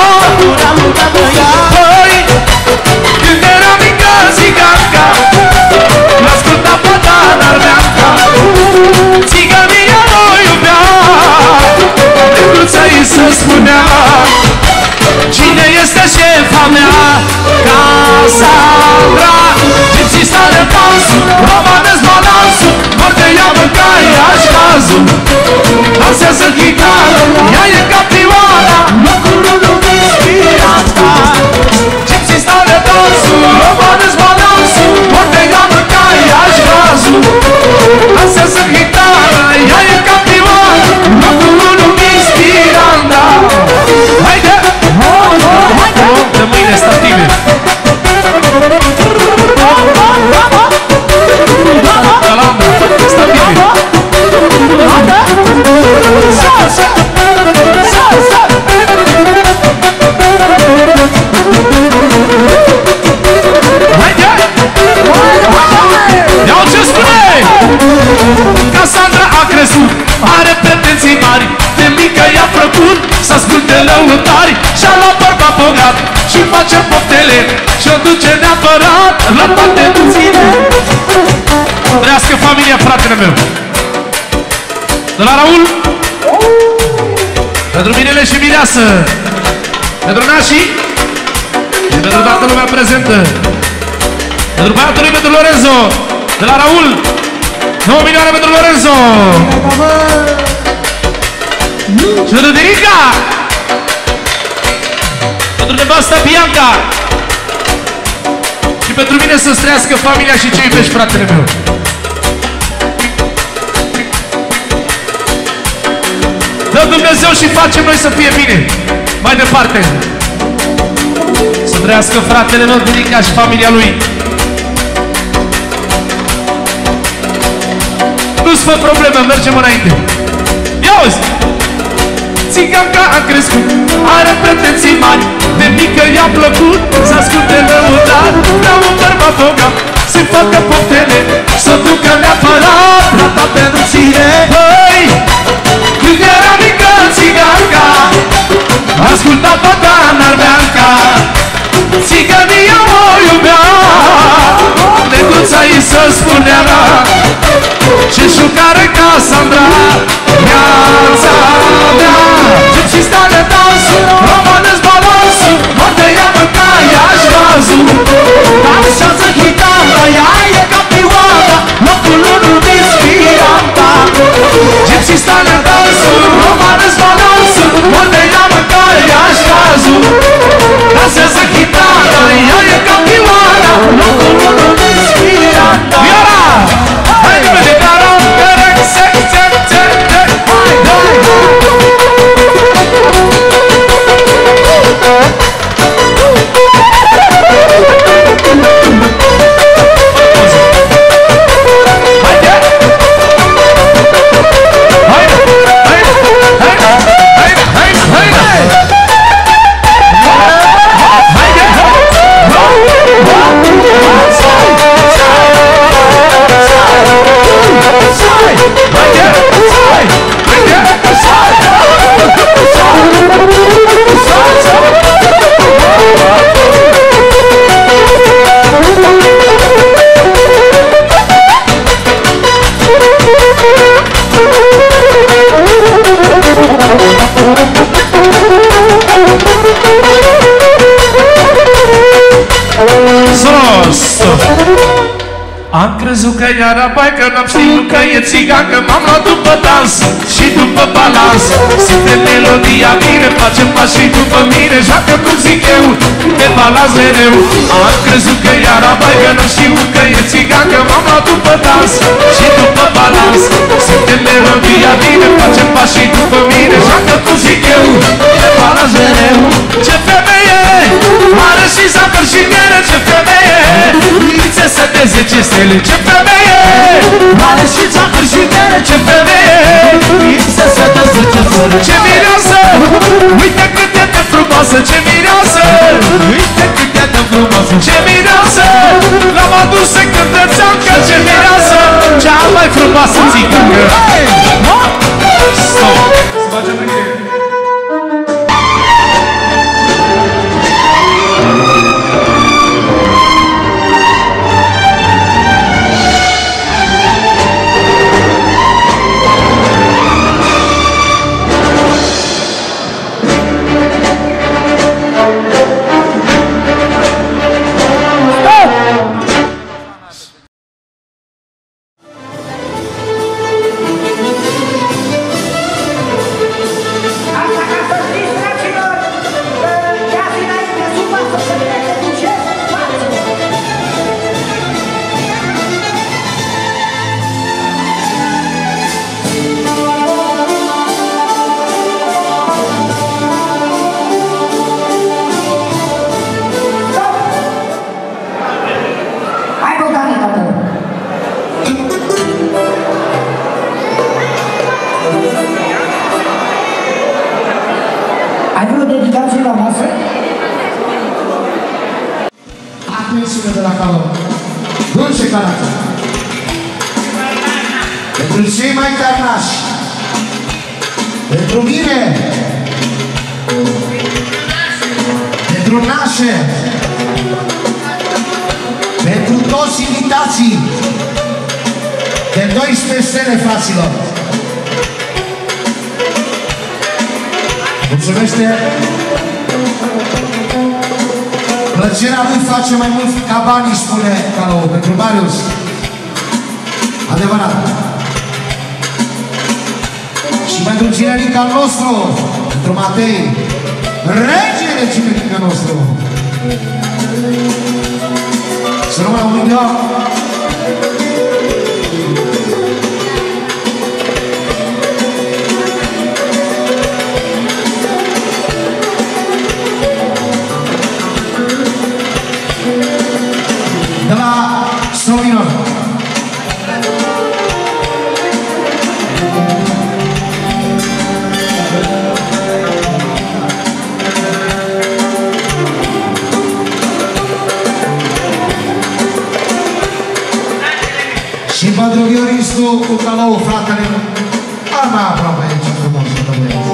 păi, când era mică țiganca, l-asculta pe Darneanca, țigănia nu iubea, Negruța îi se spunea, cine este șefa mea? Cassandra, gipsista de dansul, romanesc balansul, foarte ea mânca, ea-și cazul, dansează chitară, ea e caprioara, locul unu inspiranta. Gipsista de dansul, romanesc balansul, foarte ea mânca, ea-și cazul, dansează chitară, ea e caprioara, locul unu inspiranta. Haide! De mâine stative. Calandra, stative. Haide! Iau ce spune! Cassandra a crescut, are pretenții mari, de mică i-a plăcut să asculte lăutari, și-a luat bărba bogat și face poftele și-o duce neapărat la toate nunțile. Trăiască familia, fratele meu! De la Raul, pentru Mirele și Mireasă, pentru nașii și pentru toată lumea prezentă, pentru băiatul lui, pentru Lorenzo, de la Raul, nouă milioane pentru Lorenzo și pentru Dirica, pentru nevasta Bianca și pentru mine să-ți trăiască familia și ce iubești, fratele meu. Dă Dumnezeu și facem noi să fie bine. Mai departe, să trăiască fratele meu Dirica și familia lui. Nu-ți fă probleme, mergem înainte. Ia uzi! Țiganca a crescut, are pretenții mari, de mică i-a plăcut să asculte lăutar, la un bărbat bogat, să facă poftele, să ducă neapărat la toate nunțile. Păi, când era mică țiganca, asculta pe Darneanca, țigănia o iubea, Negruța îi se spunea, ce șucare Cassandra, viața mea. Gipsista de dansul, romanesc balansul, foarte ea mânca, ea-și cazul, dansează chitară, ea e caprioara, locul unu inspiranta. Gipsista de dansul, romanesc balansul, foarte ea mânca, ea-și cazul, dansează chitară, ea e caprioara, locul unu inspiranta. Viola! Hai de pe cara, corect, sec, sec, sec, sec, hai, hai, hai. Am crezut că era baică, n-am știut că e țigancă, m-am luat după dans și după balans. Simte melodia bine, face pașii după mine, joacă cum zic eu, pe balans mereu. Am crezut că era baică, n-am știut că e țigancă, m-am luat după dans și după balans. Simte melodia bine, face pașii după mine, joacă cum zic eu, pe balans mereu. Ce femeie, are și zahăr și miere, ce femeie, prințesă de zece stele, ce femeie, are și zahăr și miere, ce femeie, prințesă de zece stele. Ce mireasă, uite cât e de frumoasă, ce mireasă, uite cât e de frumoasă, ce mireasă, l-am adus să cântățeancă, ce mireasă, cea mai frumoasă țigancă. Stop! Să facem Ai vreo dedicație la masă? Atențiune de la calor. Dulce caracter. Pentru cei mai carnași. Pentru mine. Pentru nașe. Pentru toți invitații. De doisprezece stele, fraților. Mulțumește. Plăcerea lui face mai mult ca banii, spune Calou, pentru Marius. Adevărat. Și pentru cinerica nostru, pentru Matei, regele cinerica nostru. Să rămână un milion. De la Slovinor. Și Badru Ghioristul cu Calou, fratele. Arma aproape aici, frumos, să vedeți.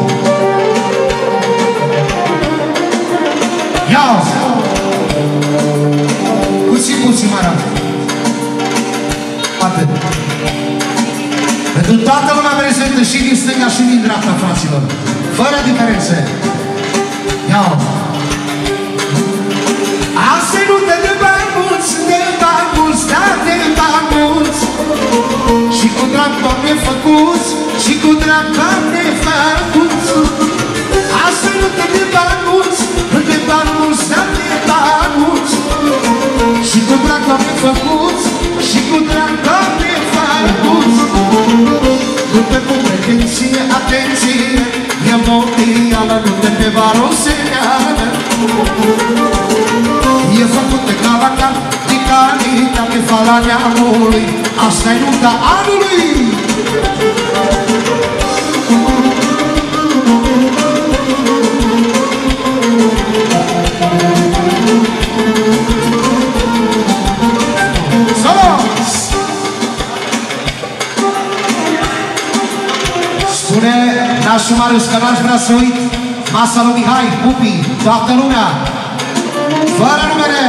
Ia-o! Puțin, puțin, mai rău. Atât. Pentru toată lumea prezentă și din stânga și din dreapta, fraților. Fără diferențe. Ia-o! Asta nu te de bani mulți, de bani mulți, da, de bani mulți. Și cu drag, Doamne, făcuți, și cu drag, Doamne, făcuți. Asta nu te de bani mulți, de bani mulți, da, de bani mulți. Și cu drag, Doamne, făcuți, și cu drag, Doamne, făcuți. Nu te cu pretenție, atenție, e mondială, nu te pe baroseneală. E făcută ca la cap, de calitate, fala neamului. Asta-i nunta anului. Spune nașul Marius că n-aș vrea să uit masa lui Mihai, Pupi, toată lumea, fără numere.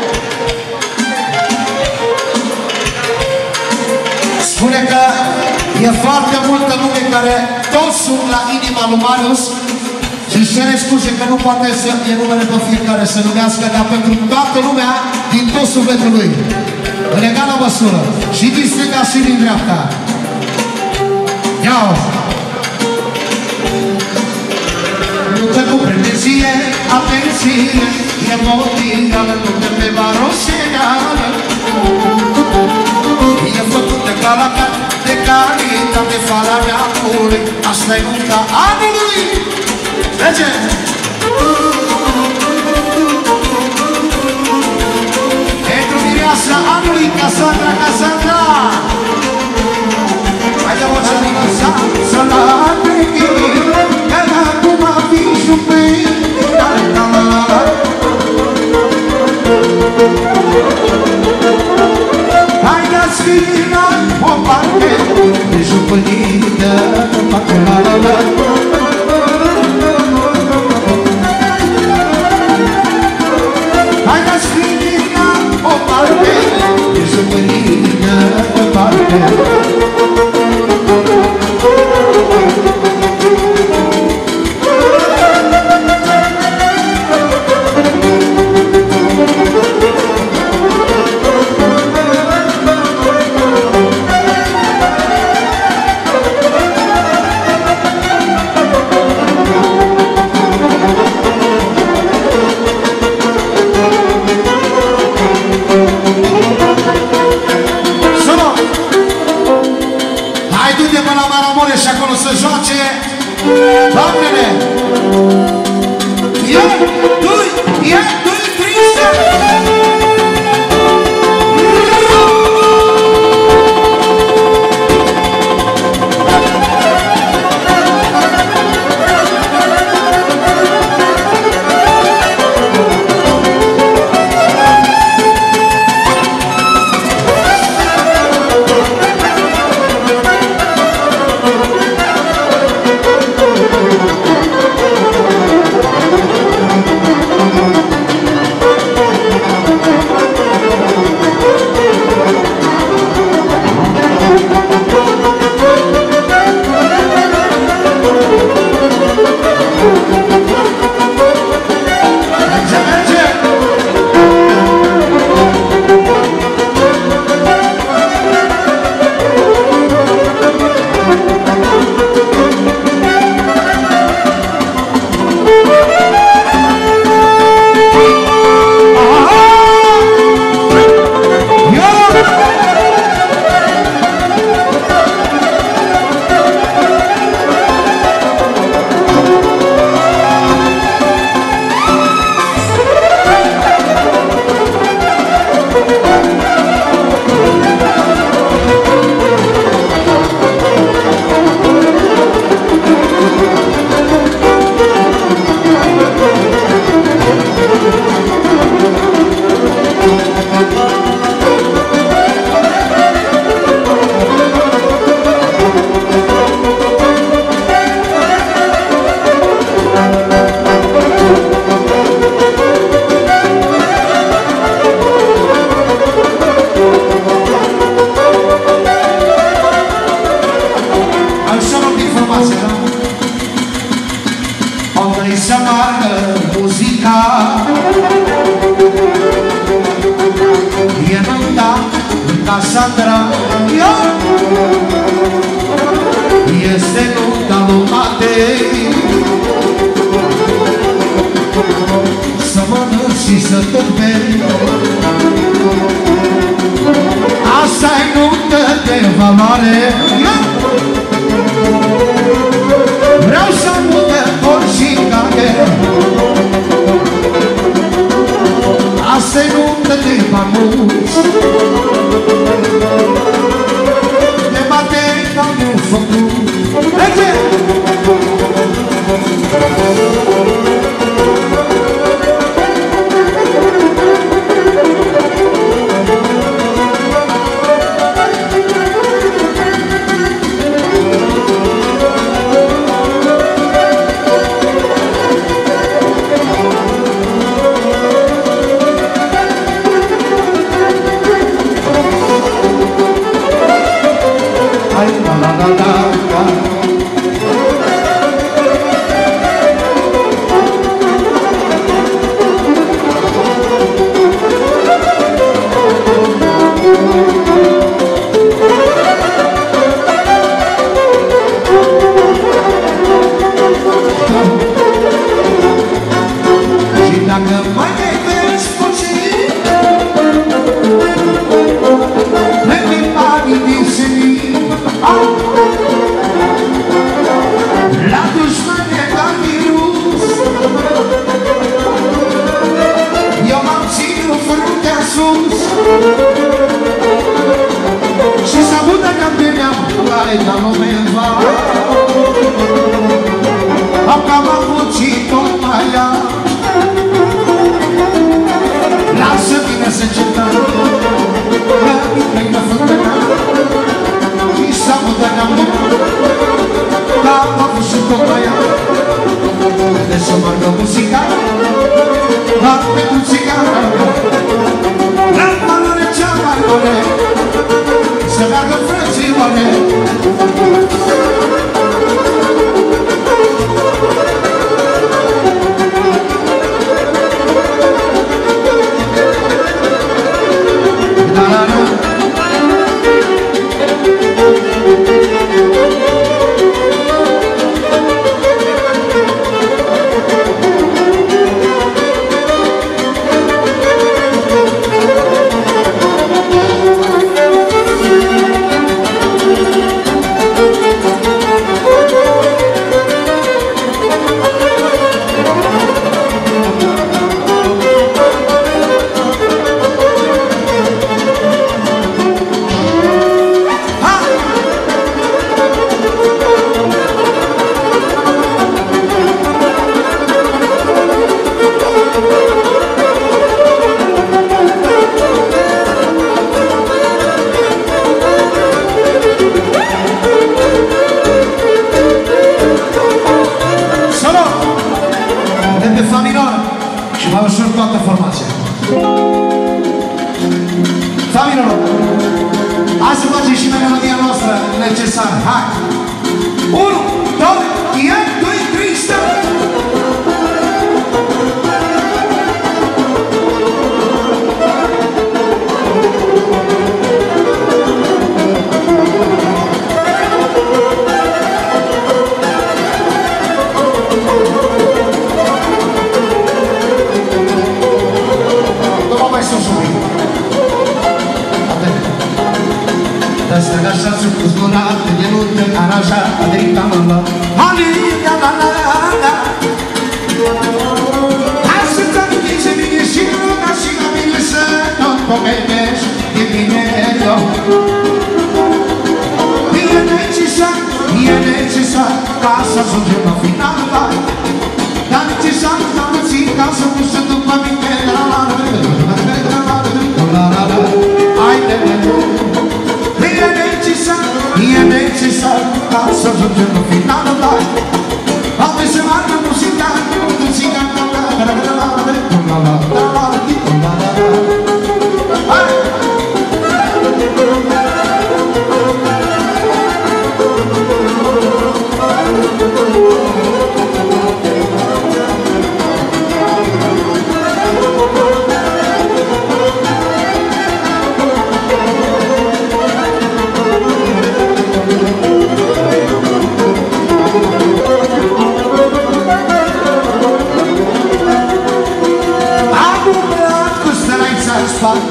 Spune că e foarte multă lume care toți sunt la inima lui Marius și își cere scuze că nu poate să enumere pe fiecare să numească, dar pentru toată lumea, din tot sufletul lui, în egală măsură, și din stânga și din dreapta. Ia-o! Nu te cu pretenție, atenție, e mondială, nu te pe baroseneală. E făcută ca la cap, de calitate, fala neamului. Asta-i nunta anului. Merge! Pentru mireasa anului, Cassandra, Cassandra. Hai de voce din Cassandra, că acum vin șupei, care la la la la. Haideți vina o parte de jupănită, parte la la la. Haideți vina o parte de jupănită, parte. Și acolo să joace doamnele. E, doi, e, doi, tristă. Mă-i să margă muzica E nunta în Casandra Este nunta lui Matei Să mănânci și să te bei Asta-i nuntă de valoare Vreau să mută orice cade Asta-i nuntă de mamuți De Matei n-am făcut Merge!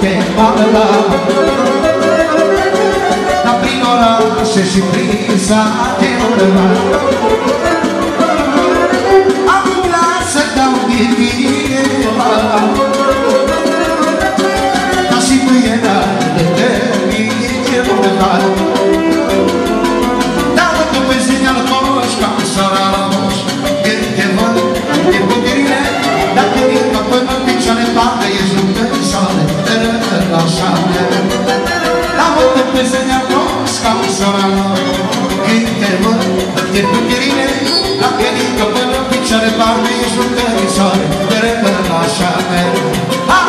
chemala la prima ora se si presa che non va a burlarsi da un divino la si piena de mi che non va da tu pensi alla cosa sarà la voce che te va e potrire da che dico poi non piccole palle e su pensare per lasciare la volta pensi alla cosa sarà che te va e potrire da che dico poi non piccole palle e su pensare per lasciare ah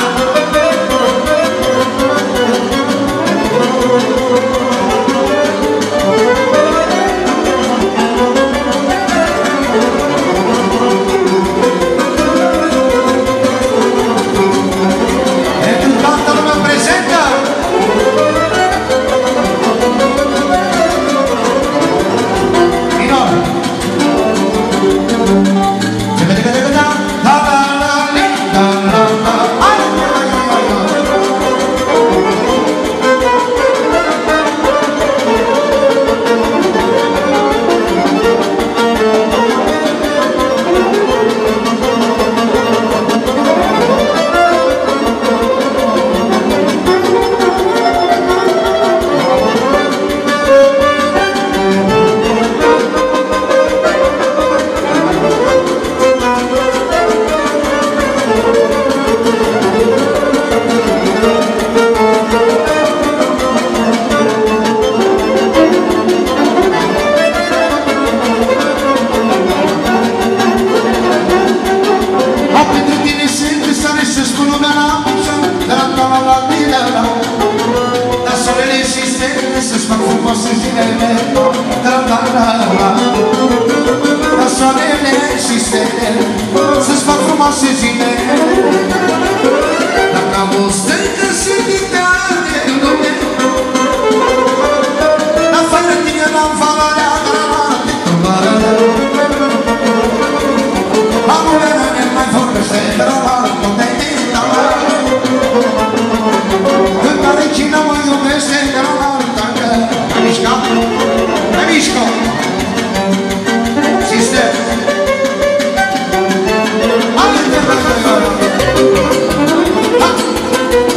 Sister.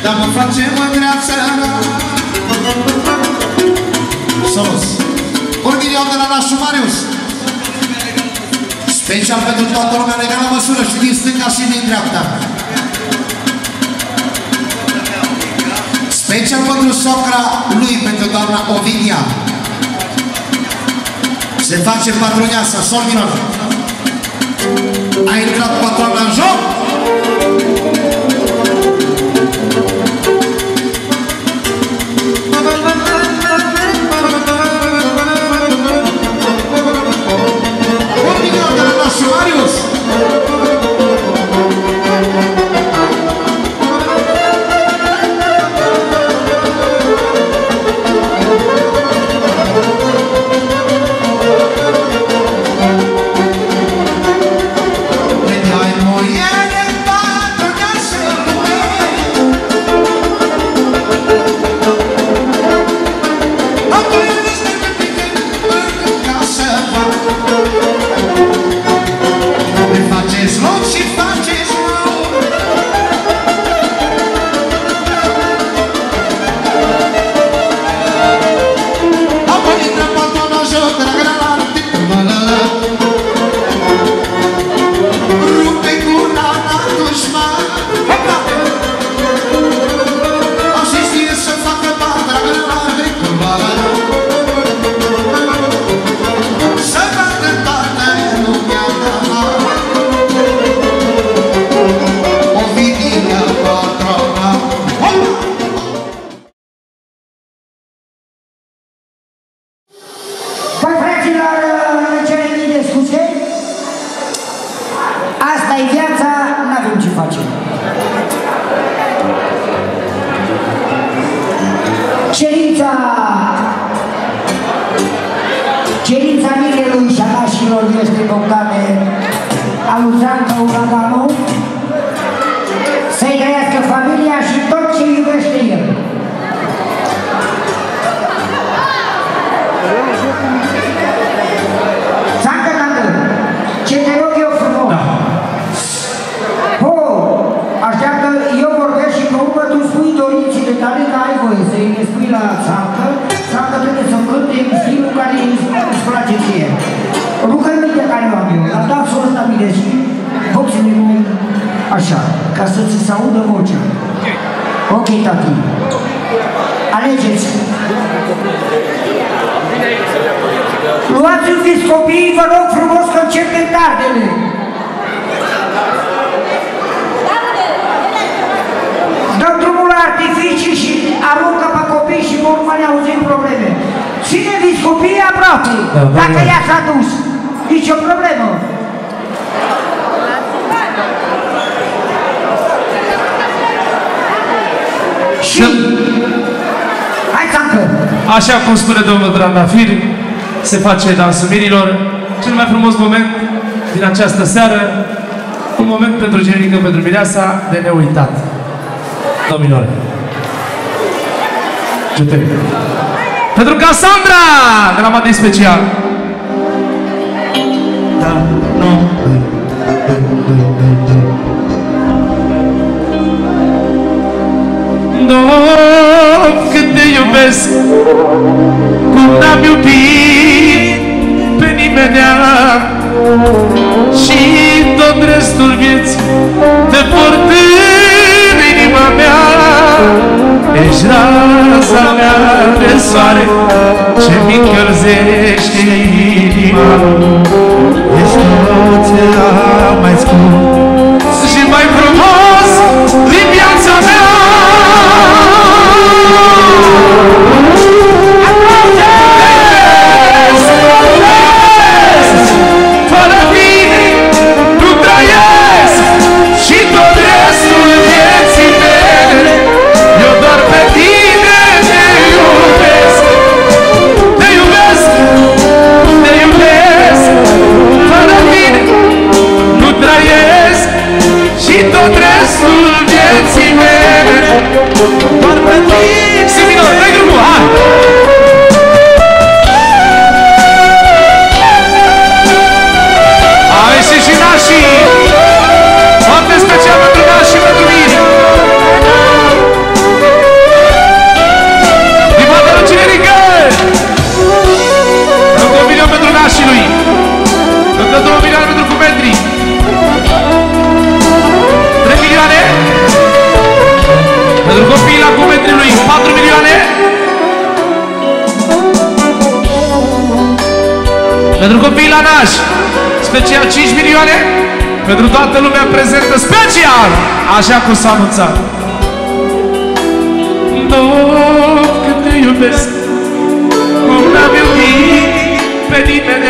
dar mă face mândreață. Salut! Un milion de la nașul Marius. Special pentru toată lumea în egală măsură, și din stânga și din dreapta. Special pentru socra lui, pentru doamna Ovidia. Se face patroneasa, sol minor. A intrat patrona în joc. Un milion de la nașul Marius. Așa, ca să ți se audă vocea. Ok, tati. Alegeți. Luați-l fiți copiii, vă rog frumos că încep petardele. Dăm drumul la artificii și aruncă pe copii și vor mai auzim probleme. Ține-viți copiii aproape, dacă i-ați adus. Nici o problemă. Și... Hai, Țancă! Așa cum spune domnul Trandafir, se face dansul mirilor. Cel mai frumos moment din această seară, un moment pentru generică, pentru mireasa, de neuitat. Domnilor! Pentru Cassandra, de la Madrid Special. Da, nu. Doamne, cât te iubesc, cum n-am iubit pe nimenea, și tot restul vieții te port în inima mea. Ești raza mea de soare ce-mi încălzește inima. Ești tot ce am mai scump și mai frumos din viața mea. Fără tine nu trăiesc și tot restul vieții mele eu doar pe tine te iubesc. Te iubesc, te iubesc. Fără tine nu trăiesc Pentru copiii la naș, special cinci milioane. Pentru toată lumea prezentă, special, așa cum s-a anunțat. Nu, că te iubesc cum n-am iubit pe nimeni,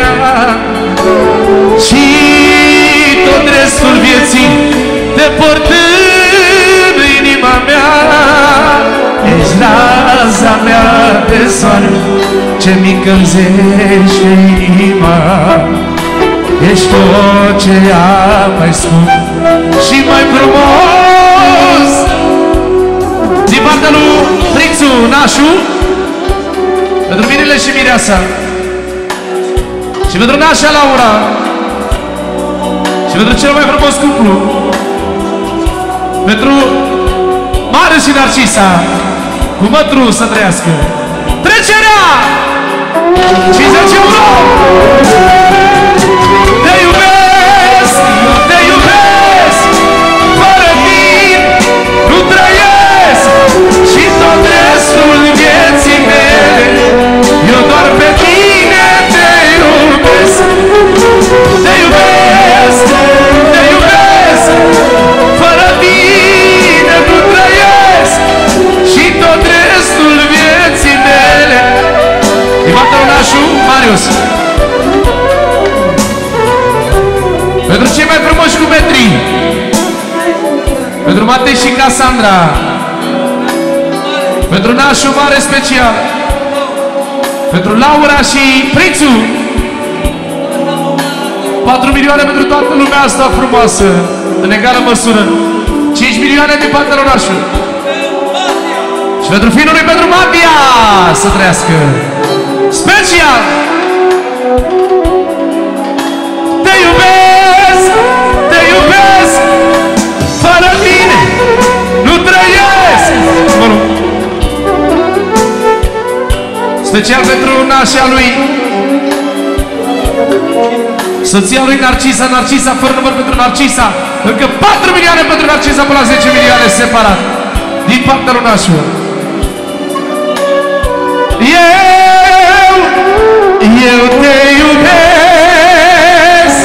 și tot restul vieții te port în inima mea. Ești raza mea de soare ce-mi încălzește inima. Ești tot ce am mai scump și mai frumos. Din partea lui Prințu Nașu, pentru Mirele și Mireasa, și pentru Nașa Laura, și pentru cel mai frumos cuplu, pentru Marius și Narcisa, cu mătru să trăiască. Trecerea! cincizeci euro! Te iubesc, te iubesc, fără tine nu trăiesc, și tot restul vieții mele eu doar pe tine te iubesc. Te iubesc, te iubesc, fără tine nu trăiesc, și tot restul vieții mele. Din partea lui Nașu, Marius. Pentru cei mai frumoși cu metri, pentru Matei și Casandra, pentru Nașu mare special, pentru Laura și Prințu, patru milioane pentru toată lumea asta frumoasă, în egală măsură, cinci milioane din partea lui Nașu. Și pentru finul lui, pentru Matia, să trăiască special. Te iubesc, te iubesc, fără tine nu trăiesc. Special pentru nașa lui, soția lui Narcisa, Narcisa, fără număr pentru Narcisa. Încă patru milioane pentru Narcisa, până la zece milioane separat, din partea lui Nașu. Eu, eu te iubesc,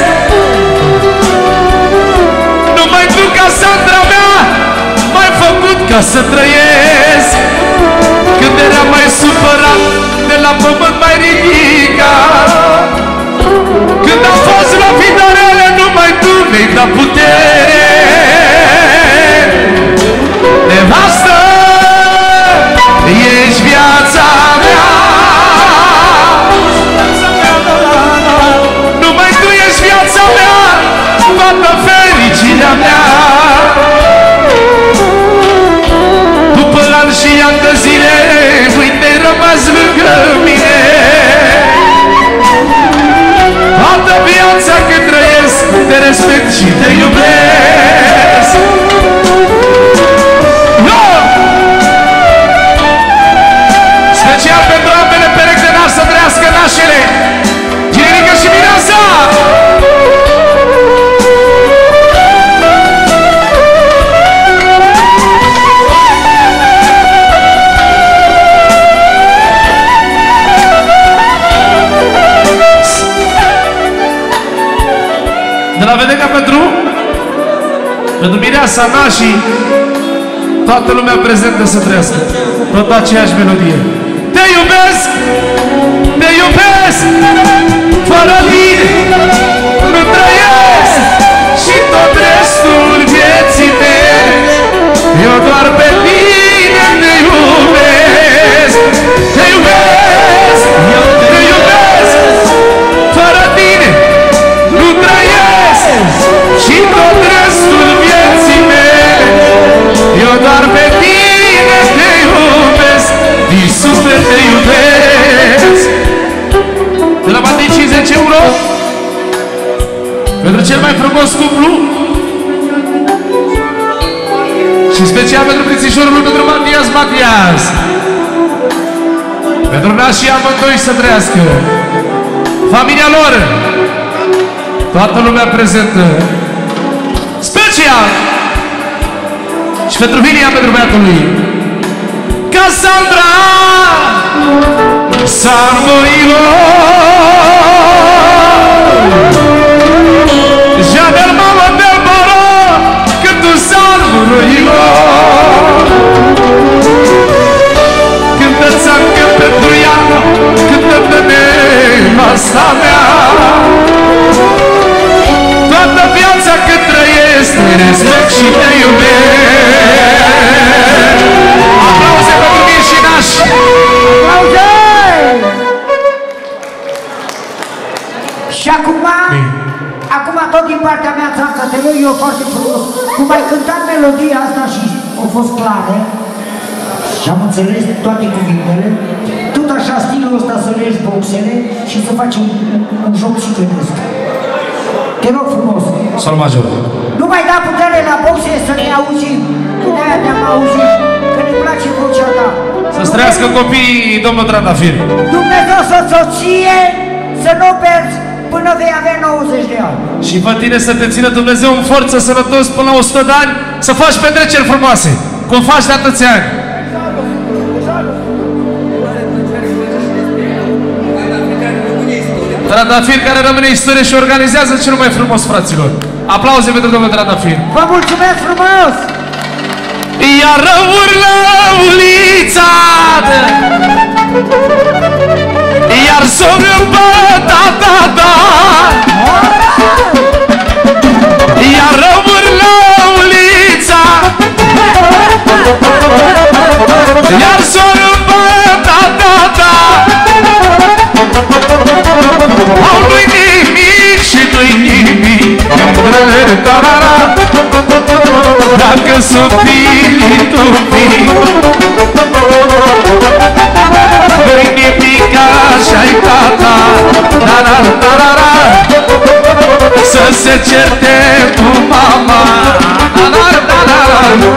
numai tu, Casandra mea, m-ai făcut ca să trăiesc. Când eram mai supărat, de la pământ mai ridicat, când am fost la finalele, numai tu mi-ai dat putere. Nevastă, ești viața mea, numai tu ești viața mea, toată fericirea mea. După ani și ani de zile, uite, ai rămas lângă mine. Toată viața cât trăiesc, te respect și te iubesc. Special pentru ambele perechi de naș, să trăiască nașele, Ginerică și Mireasa. De la Vedeca pentru pentru Mireasa, nașii, toată lumea prezentă să trăiască tot aceeași melodie. Te iubesc, te iubesc, fără tine nu trăiesc, și tot restul vieții mele eu doar pe tine te iubesc. Te iubesc, eu te iubesc, fără tine nu trăiesc, și tot restul vieții mele eu doar pe tine te iubesc. Din suflet te iubesc. De la Matei cincizeci euro pentru cel mai frumos cuplu, și special pentru Crițișorul, pentru Matias Matias, pentru nașii amândoi să trăiască, familia lor, toată lumea prezentă, special și pentru Vilia, pentru băiatul lui Casandra Samoilo. Și am înțeles toate cuvintele, tot așa stilul ăsta să legi boxele și să faci un, un joc ciclănesc. Te rog frumos. Sol major. Nu mai da putere la boxe să ne auzim. De-aia te-am auzit, că ne place vocea ta. Să străiască copiii, domnul Trandafir. Dumnezeu să-ți o ție, să nu perzi până vei avea nouăzeci de ani. Și pe tine să te țină Dumnezeu în forță, sănătos până la o sută de ani, să faci petreceri frumoase, cum faci de atâția ani. Trandafir care rămâne istorie și organizează cel mai frumos, fraților. Aplauze pentru domnul Trandafir. Vă mulțumesc frumos! Iar urlă ulița, iar sorâmbă, da, da, da, iar urlă ulița, iar sorâmbă, da, da, da. Au nu-i nimic și nu-i nimic, dacă s-o fii tu fii. Nu-i nimic așa-i tata, da-da-da-da-da, să se certe cu mama, da-da-da-da-da.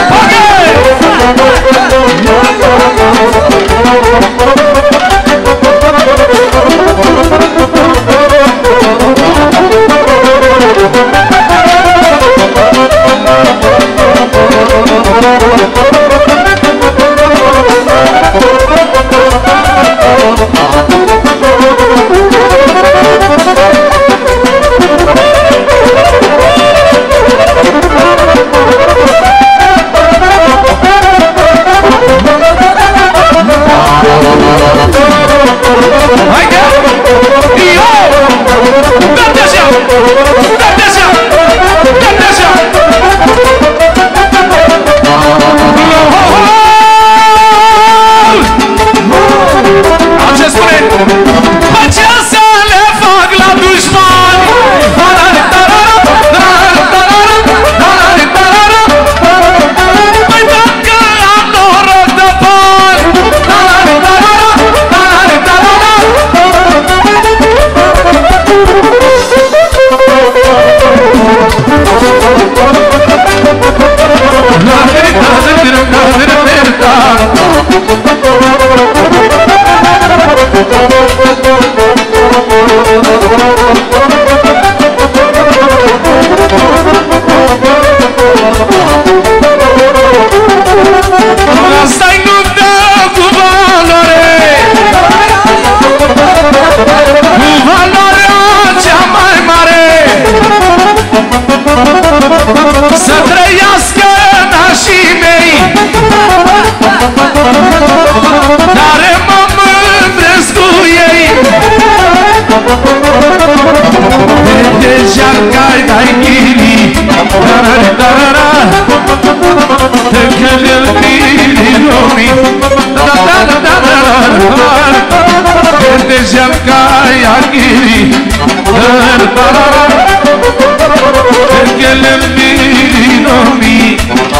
Să trăiască nașii mei, care mă mândresc cu ei. Deja cai dai ghili, da-da-da-da-da, încă lălbii lumii, da-da-da-da-da-da. Deja cai ghili, da-da-da-da-da, încă lălbii lumii.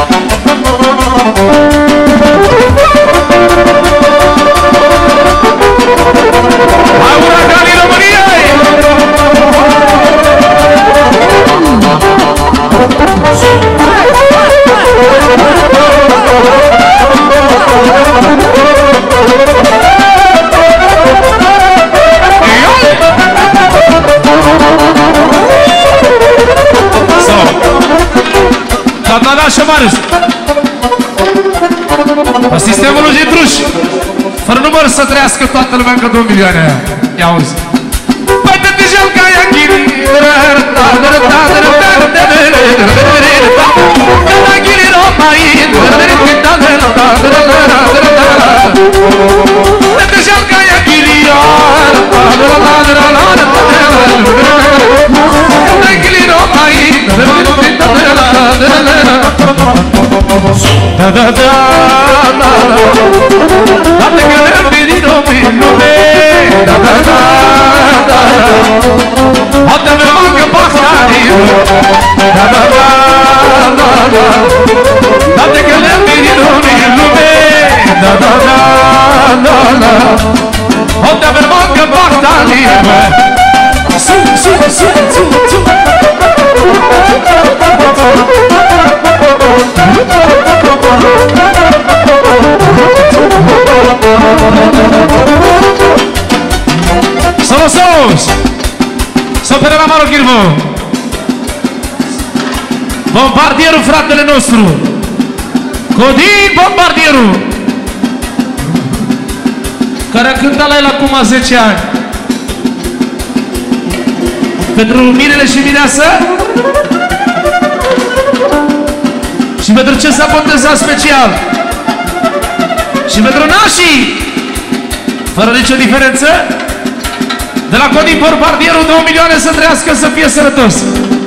Huracanii României! Tatana și Marius. Sistemul lui Gitruș. Fără număr să trăiască toată lumea încă două milioane. Ia auzi. Păi te deja-l ca ea ghiri. Da ghiri romai. Te deja-l ca ea ghiri. Da ghiri romai. Da da da da da. Date che le vedi non mi da da da da. Otte me manca passare. Da da da da da. Date che le vedi non mi Unde avem încă bactalie, bă. Su, su, su, su, su. Somos, somos. Să pe la Maro Ghirvo. Bombardierul, fratele nostru. Codin Bombardierul, care a cântat la el acum zece ani. Pentru Mirele și Mireasă și pentru ce s-a botezat special și pentru nașii, fără nicio diferență, de la Codin Bombardierul, două milioane să trăiască, să fie sănătos.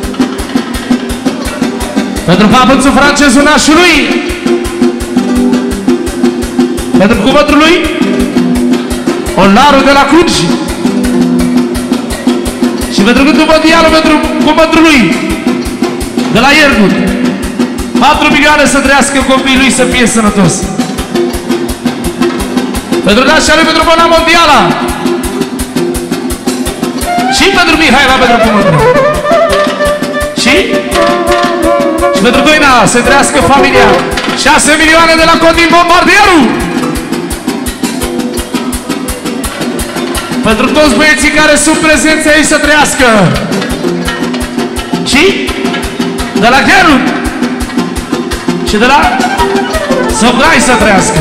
Pentru papuțul francezul nașului, pentru cuvântul lui Olarul de la Cluj și pentru gândul mondialul pentru cuvântul lui de la Iergut. patru milioane să trăiască copiii lui, să fie sănătos. Pentru nașa lui, pentru bona mondială și pentru Mihaela, pentru cuvântul și și pentru Doina, să trăiască familia. șase milioane de la Codin Bombardierul. Pentru toți băieții care sunt prezenți aici, să trăiască. Și de la Gerut și de la Sograi să trăiască.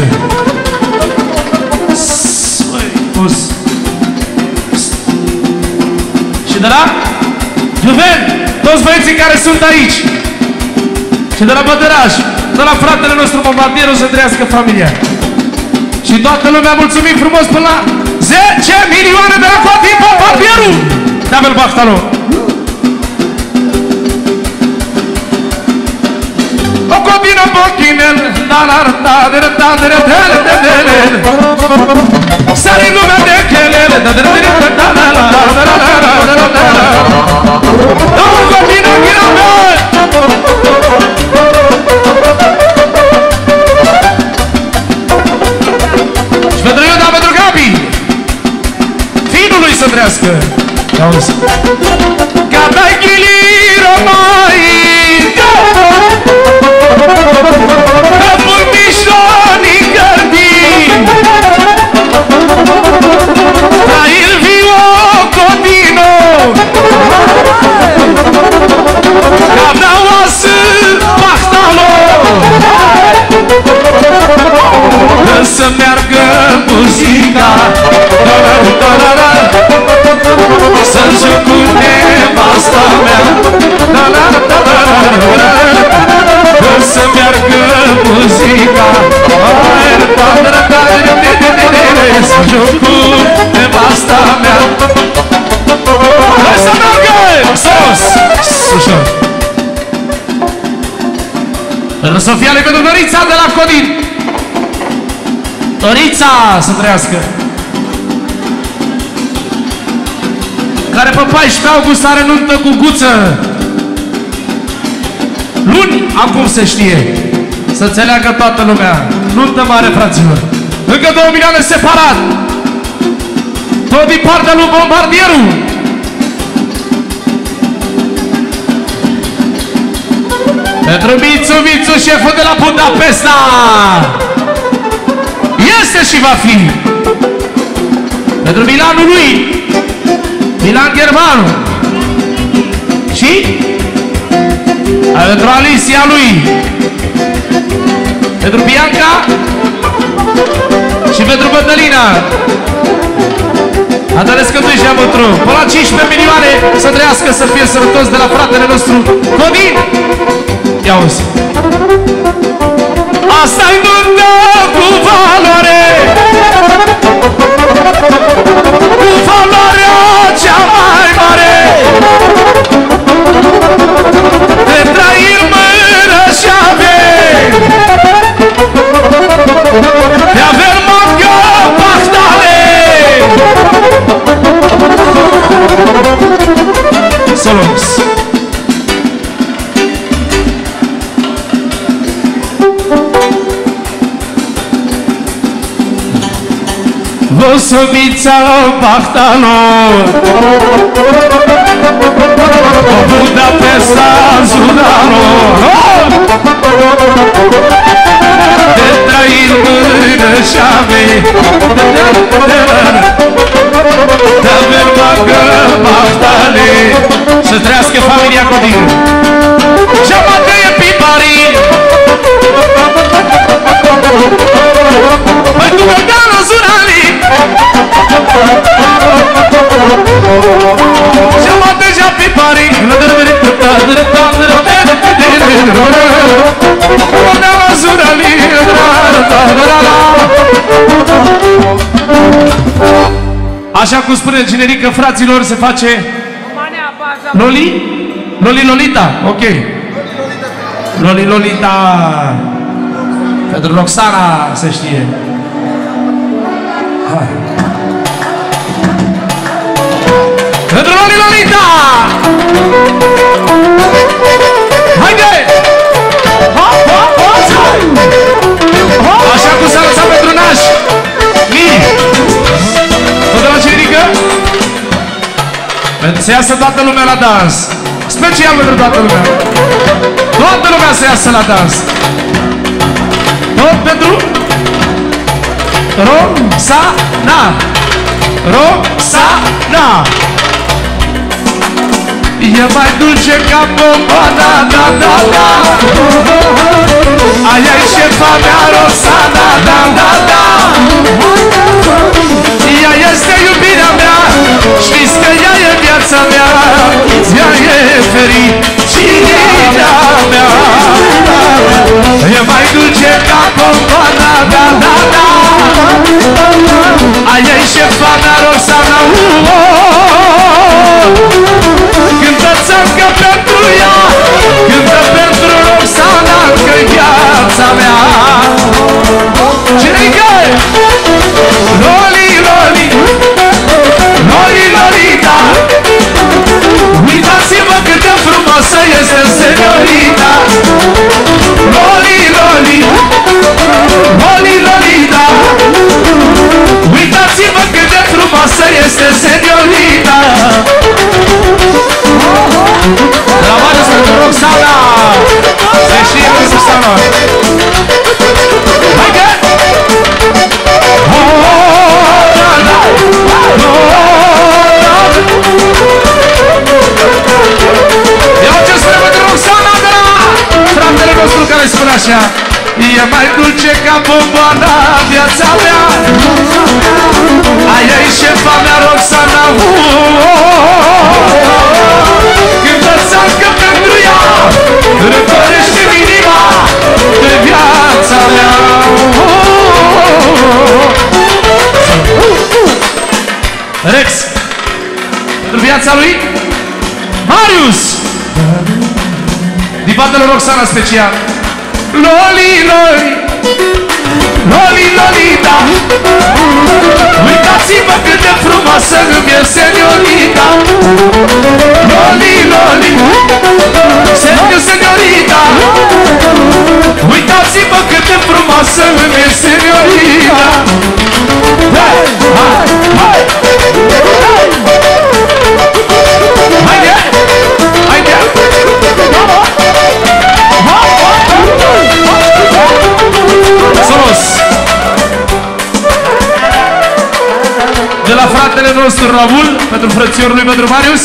Și de la Juven, toți băieții care sunt aici. Și de la Bătăraș, de la fratele nostru Bombardierul, să trăiască familia. Și toată lumea, mulțumim frumos până la zece milioane de la Codin Bombardierul. Dabel Bachtalo. O Codin o Bochinel, da la da de da de de de de de. Sari lumea de chelele, da de de de da la la la la la la la. O Codin o Ghirame. Și pentru Iuda, pentru Gabi, finul lui să trească. Gata ghiliro mai, capul mișoni gărdin, da il viu Codino, gata oasă Bachtalo. Să meargă muzica, să-mi joc cu nevasta mea, să meargă muzica, să joc cu nevasta mea. Să meargă! Sus! Ușor! Pentru Sofia, pentru Dorița de la Codin. Dorița să trăiască, care pe paisprezece august are nuntă cu Guță. Luni, acum se știe, să înțeleagă toată lumea. Nuntă mare, fraților. Încă două milioane separat, tot din partea lui Bombardierul. Pentru Mițu, Mițu, șeful de la Budapesta. Este și va fi. Pentru Milanul lui, Milan Germanu. Și pentru Alicia lui, pentru Bianca și pentru Bătălina. Adălesc că duci mătru. Până la cincisprezece milioane să trăiască, să fie sănătos de la fratele nostru Codin. Ia uzi. Asta-i nuntă cu valoare, cu valoarea cea mai mare, de trăiri mână și averi, de averi mangă Bachtale. Solos. Vosovița Bahtalor o Budapesta Zunalor de trăit mână și-ave de vermagă Bahtale să trăiască familia Codin și-amată e piparii păi tu gălgană Zunali și-amată și-a piparii așa cum spune generică, fraților, se face Loli? Loli Lolita, ok. Loli Lolita pentru Roxana, se știe. Hai. Pentru Loli Lolita! Haide! Hop, hop, hop! Așa cum s-a lăsat pentru naș. Mii! Tot de la generică? Să iasă toată lumea la dans. Special pentru toată lumea. Toată lumea să iasă la dans. Tot pentru Roxana. Roxana. E mai dulce ca bombana, da, da, da. Aia-i șefa mea Roxana, da, da, da. Ea este iubirea mea, știți că ea e viața mea, ea e fericirea mea. E mai dulce ca bombana, da, da, da. Aia-i șefa mea Roxana, cântă-ți-ancă pentru ea, cântă pentru Roxana, că-i viața mea. Generică! Loli, Loli, Loli, Lolita, uitați-vă cât de frumoasă este seniorita. Loli, Loli, Loli, Lolita, uitați-vă cât de frumoasă este seniorita. De la Marius pentru Roxana, se știe că se seama. Haide! Iau ce spune pentru Roxana de la fratele nostru care spune așa: e mai dulce ca bomboana viața mea, aia-i șefa mea Roxana. Cântă-ți-ancă pentru ea, răcorește inima de viața mea. Rex, pentru viața lui Marius, din partea lui Roxana special. Loli, Loli, Loli, Lolita, uitați-vă cât de frumoasă îmi e seniorita. Loli, Loli, seniu seniorita, uitați-vă cât de frumoasă îmi e seniorita. Hai, hai, hai! Haide! Haide! Sos! De la fratele nostru Raul, pentru frățiorul lui pentru Marius,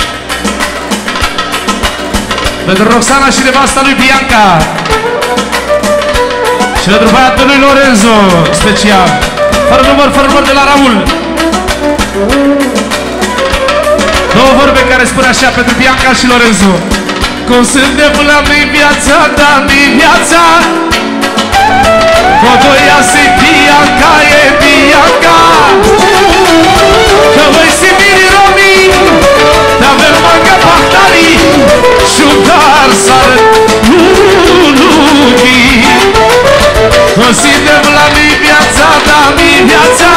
pentru Roxana și nevasta lui Bianca și pentru băiatul lui Lorenzo, special. Fără număr, fără număr de la Raul. Două vorbe care spun așa pentru Bianca și Lorenzo. Cum suntem la mine viața, da, mi viața, Codoia se Bianca, e Bianca, că voi si miri romi, da vermagă Bahtali, șugar sară lulugi. Cum suntem la mine viața, da, mi viața,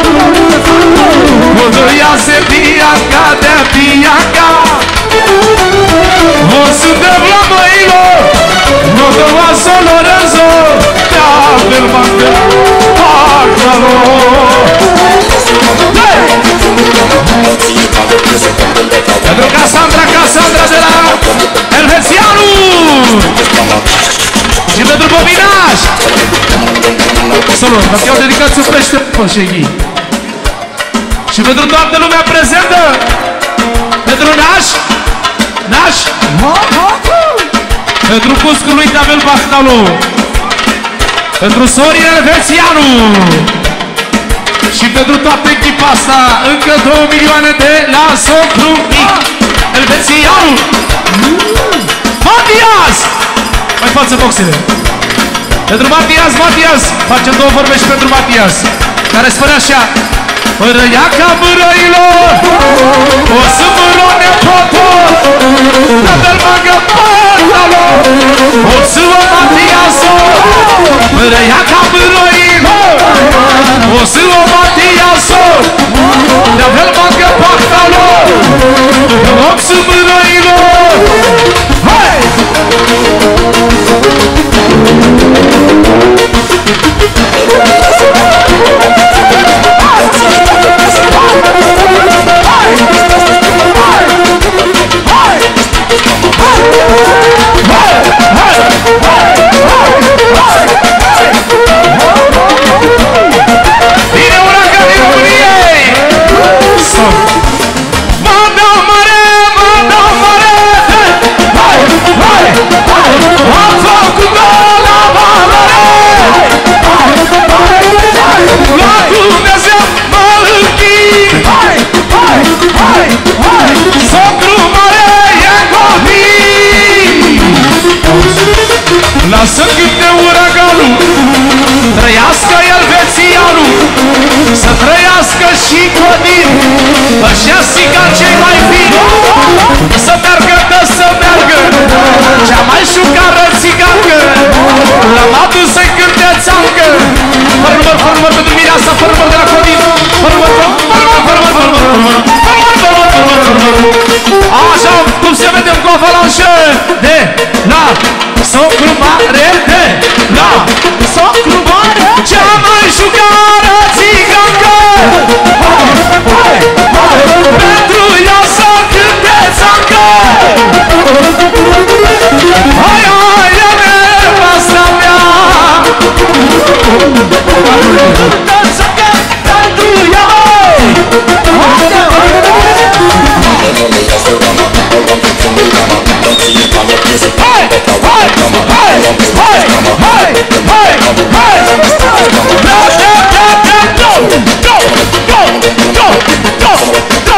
Codoia se Bianca, de Bianca. O suntem la măilo, nu doua să Lorenzo, te-a vermagă Bahtalo. Salut, dacă eu dedicați un pește pe șeghi. Și pentru toată lumea prezentă, pentru Naș, Naș, pentru cuscul lui Tabel Bahtalu, pentru Sorin Elvețianu și pentru toată echipa asta, încă două milioane de la Socru Mic. Elvețianu, Matias! Mai față boxele. Pentru Matias, Matias, facem două vorbe și pentru Matias, care spune așa: Mărăiaca mărăilor, o să mărone potor, Tabel Magă Bahtalu, o să o Matiaso, Mărăiaca mărăilor, o să o Matiaso, Tabel Magă Bahtalu, o să mărăilor. Hai! Bine, uraganul României! Mă-dă mare, mă-dă mare! Hai, hai, hai! Am făcut gol la valoare! La Dumnezeu mă închin! Hai, hai, hai, hai! Socru mare e copii! Lasă cânte uraganul, trăiască Elvețianu, să trăiască și Codin, ăștia țigan cei mai fini, să meargă, dă să meargă, cea mai șucară țigancă, l-am adus să-i cânte țancă. Fără număr, fără număr pentru mine asta, fără număr de la Codin, fără număr, fără număr, fără număr, fără număr, fără număr, fără număr. Așa cum se vede cu avalanșă de la Socru Mare, de la Socru Mare, cea mai șucară țigancă. Hai, hai, pentru ea să cânte țancă. Hai, hai, e nevasta mea, cântă țancă pentru ea. Hai, hai, hai, hai, hai, hai, hai! Go, go, go, go, go, go,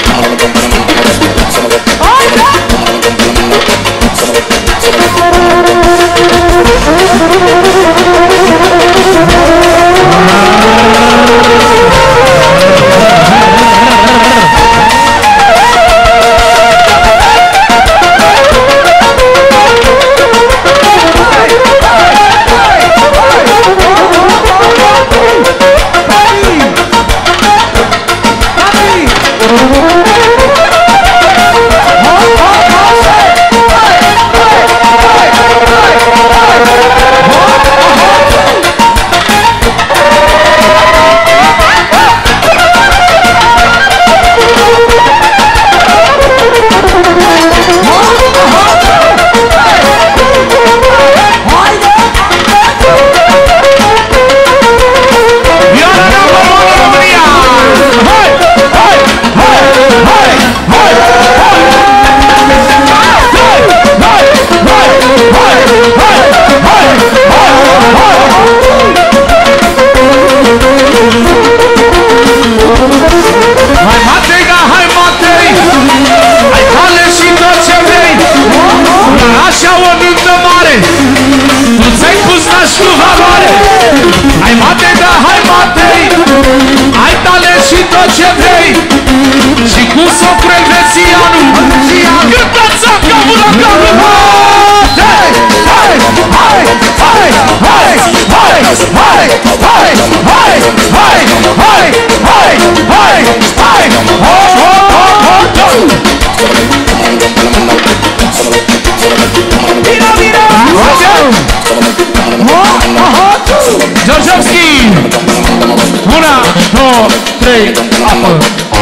Georgievski! Una, două, trei, apă!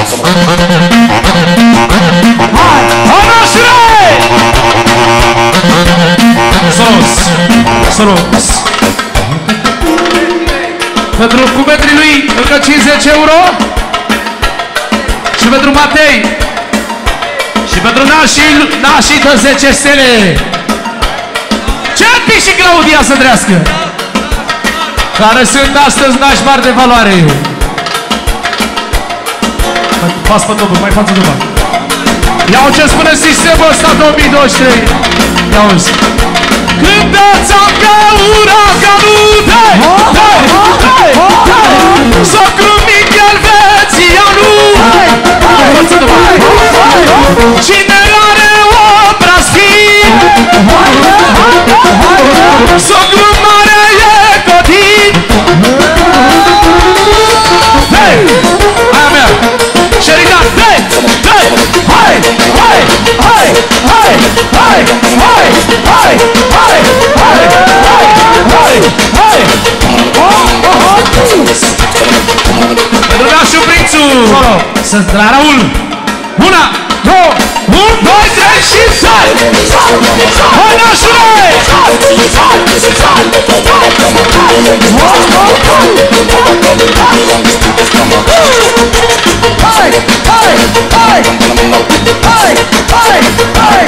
Hai! Anașule! Solos! Solos! Pentru cumetrii lui încă cincizeci euro. Și pentru Matei. Și pentru nașii, nașii de zece stele. Cerpi și Claudia să trească, care sunt astăzi nași mari de valoare. Pas pe topul, mai față după. Iau ce spune sistemul ăsta două mii douăzeci și trei. Ia uzi. Când dă-ți-am ca uraganul, dai, dai, dai, dai, socru Michel Vețianu. Față după. Cine are obraz fin, socru mare e Codin. Hei, aia mea. Sheridan, hei, hei, hai, hai, hai, hai, hai, hai, hai, hai, hai, hai, hai, pentru nașul prințu. Să la Raul. Una, două, un, doi, trei și stai! Hai, nașule! Hai, hai, hai, hai, hai, hai!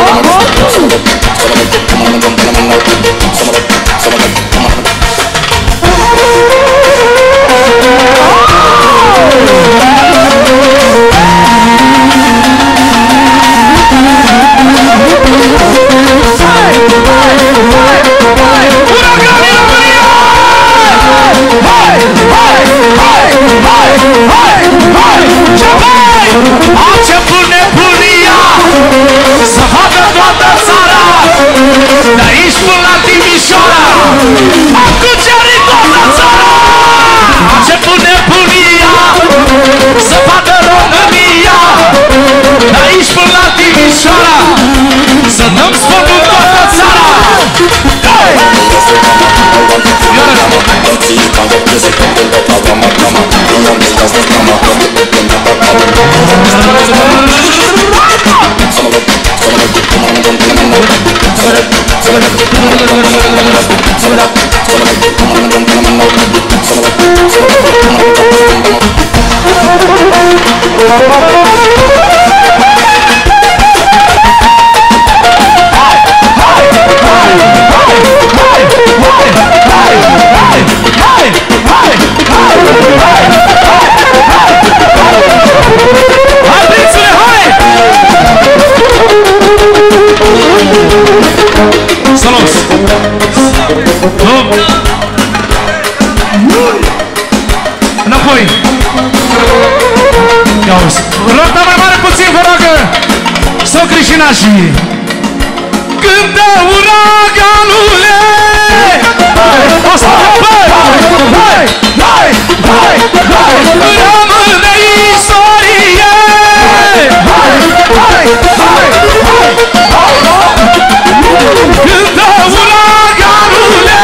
Ce pune bunia să vadă toată țara, de aici până la Timișoara, am cucerit toată țara. Ce pune bunia să vadă România, de aici până la Timișoara, să dăm spătul toată țara. Salut! Înapoi! Ia uzi! Rota mai mare puțin, vă rogă! Sau creștinașii! Când dă uraganule! O să hai! Hai! Hai! Hai! Hai! Rămâne istorie! Hai! Hai! Hai! Când dă uraganule,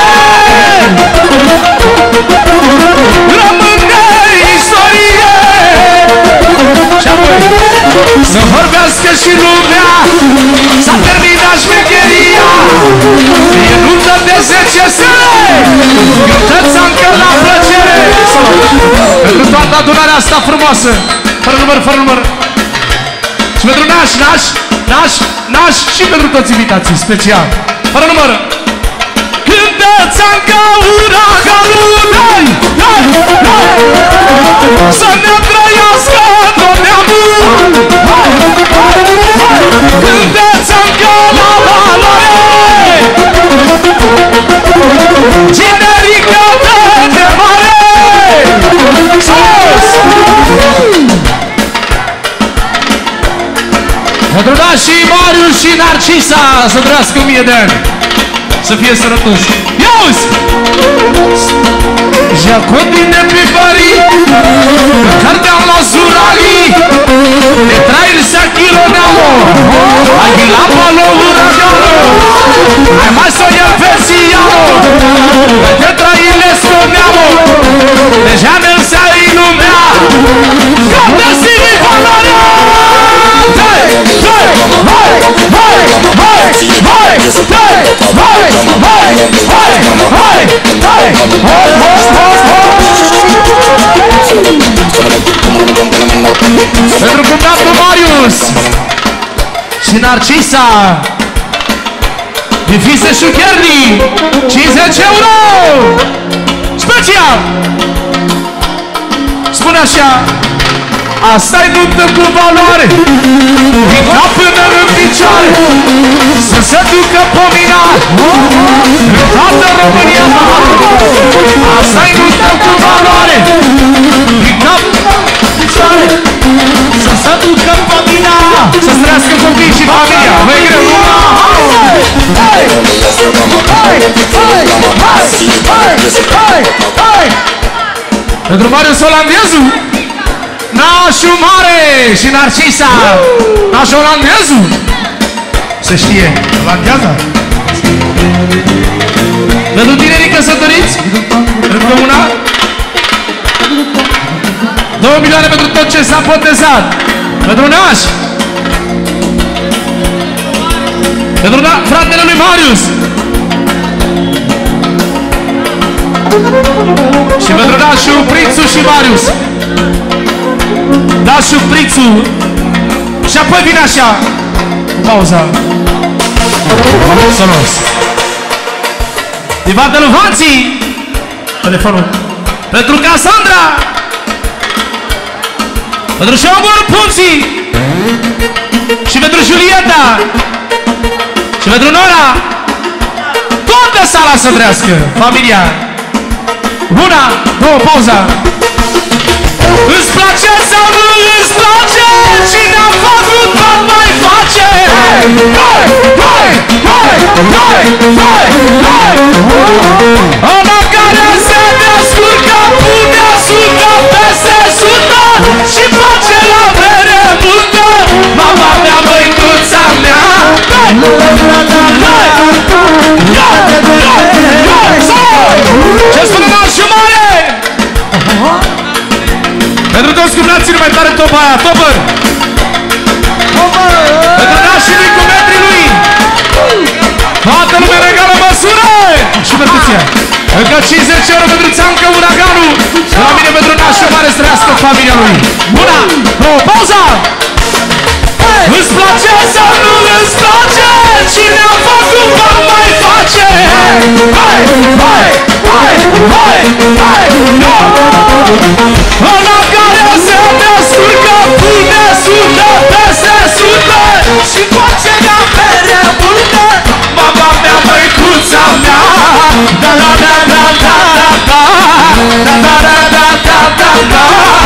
rămâne istorie. Și apoi să vorbească și lumea, s-a terminat șmecheria. E nuntă de zece stele, cântă-ți încă la plăcere. Pentru toată adunarea asta frumoasă, fără număr, fără număr. Și pentru naș, naș, naș, naș și pentru toți invitații, special. Fără număr. Cântă-ți-am ca uraganul, dai, dai, dai, să ne trăiască tot neamul. Cântă-ți-am ca la valoare, generică de mare. Sus! Pentru nașii Marius și Narcisa, să trăiască o mie de ani, să fie sănătoși. Ia-uzi! Jacobine pe Paris, cardeam la Zurali, de trairi sa chiloneamo, ai la palo uragano, ai mai să iau versiano, de traile sconeamo, deja ne sa ilumea, cântă-ți valoarea! Hai! Hai! Hai! Hai! Hai! Hai! Hai! Hai! Hai! Hai! Hai! Hai! și Narcisa. Divise Șucherni, cincizeci euro! Special! Spune așa, asta-i luptă cu valoare, din cap până în picioare, să se ducă pomina în toată România mare. Asta-i luptă cu valoare, din cap până în picioare, să se ducă pomina, să străiască copiii și familia. Vă-i greu, lumea! Hai! Hai! Hai! Hai! Hai! Hai! Pentru Marius Olandezu, nașul mare și Narcisa, nașul Olandezu, se știe, Olandeaza. Pentru tinerii căsătoriți, încă una, două milioane pentru tot ce s-a botezat, pentru naș, pentru fratele lui Marius și pentru nașul Prițu și Marius. Nașul Prițu. Și apoi vine așa pauza. Sonos Diva de Luvanții. Telefonul pentru Casandra, pentru Șaubor Punții și pentru Julieta și pentru Nora. Toată sala să trească, familia. Una, două, pauza. Îți place sau nu îți place? Cine a făcut tot mai face? Hai, hai, hai, hai, hai, hai, hai. Ăla care se descurcă pune sută peste sută și face la bere multă. Mama mea, măicuța mea. Hai, hai, ce spune nașul mare? Pentru toți cumnații numai tare topa aia, topăr! Pentru nașii lui cu metrii lui! Toată lumea regală măsură! Și percuția! Încă cincizeci euro pentru Țancă Uraganul! De la mine pentru nașul mare să trăiască familia lui! Una, două, pauza! Îți place sau nu îți place? Cine a făcut va mai face? Hai, hai, hai, hai, hai, ăla care se descurcă pune sută peste sută și face la bere multă. Mama mea, măicuța mea. Da da da da da da da da da da da da da.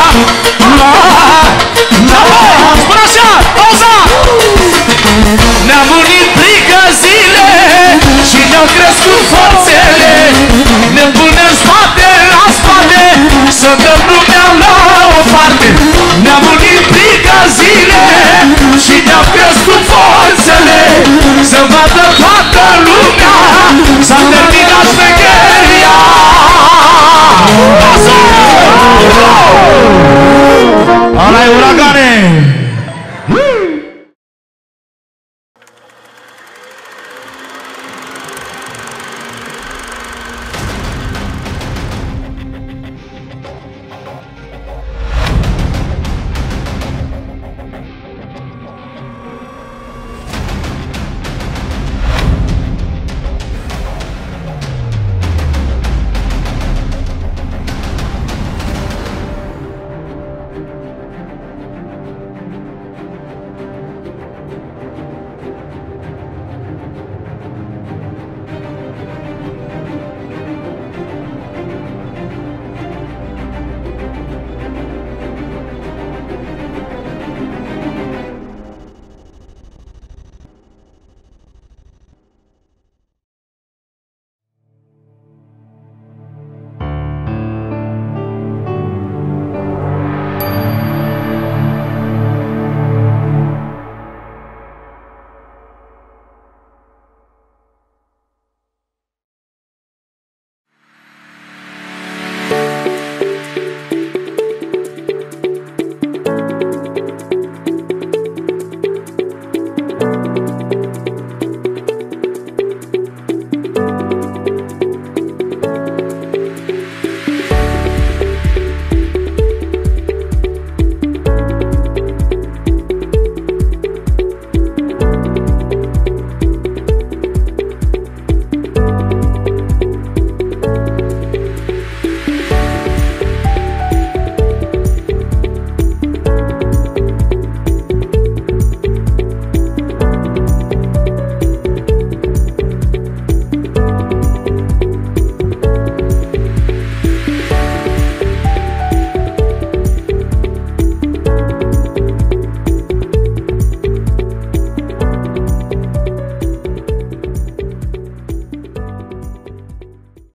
Spune așa, pauza! Ne-am unit frică zile și ne-au crescut forțele. Ne punem spate la spate să dăm lumea la o parte. Ne-am unit frică zile și ne-au crescut forțele să vadă toată lumea.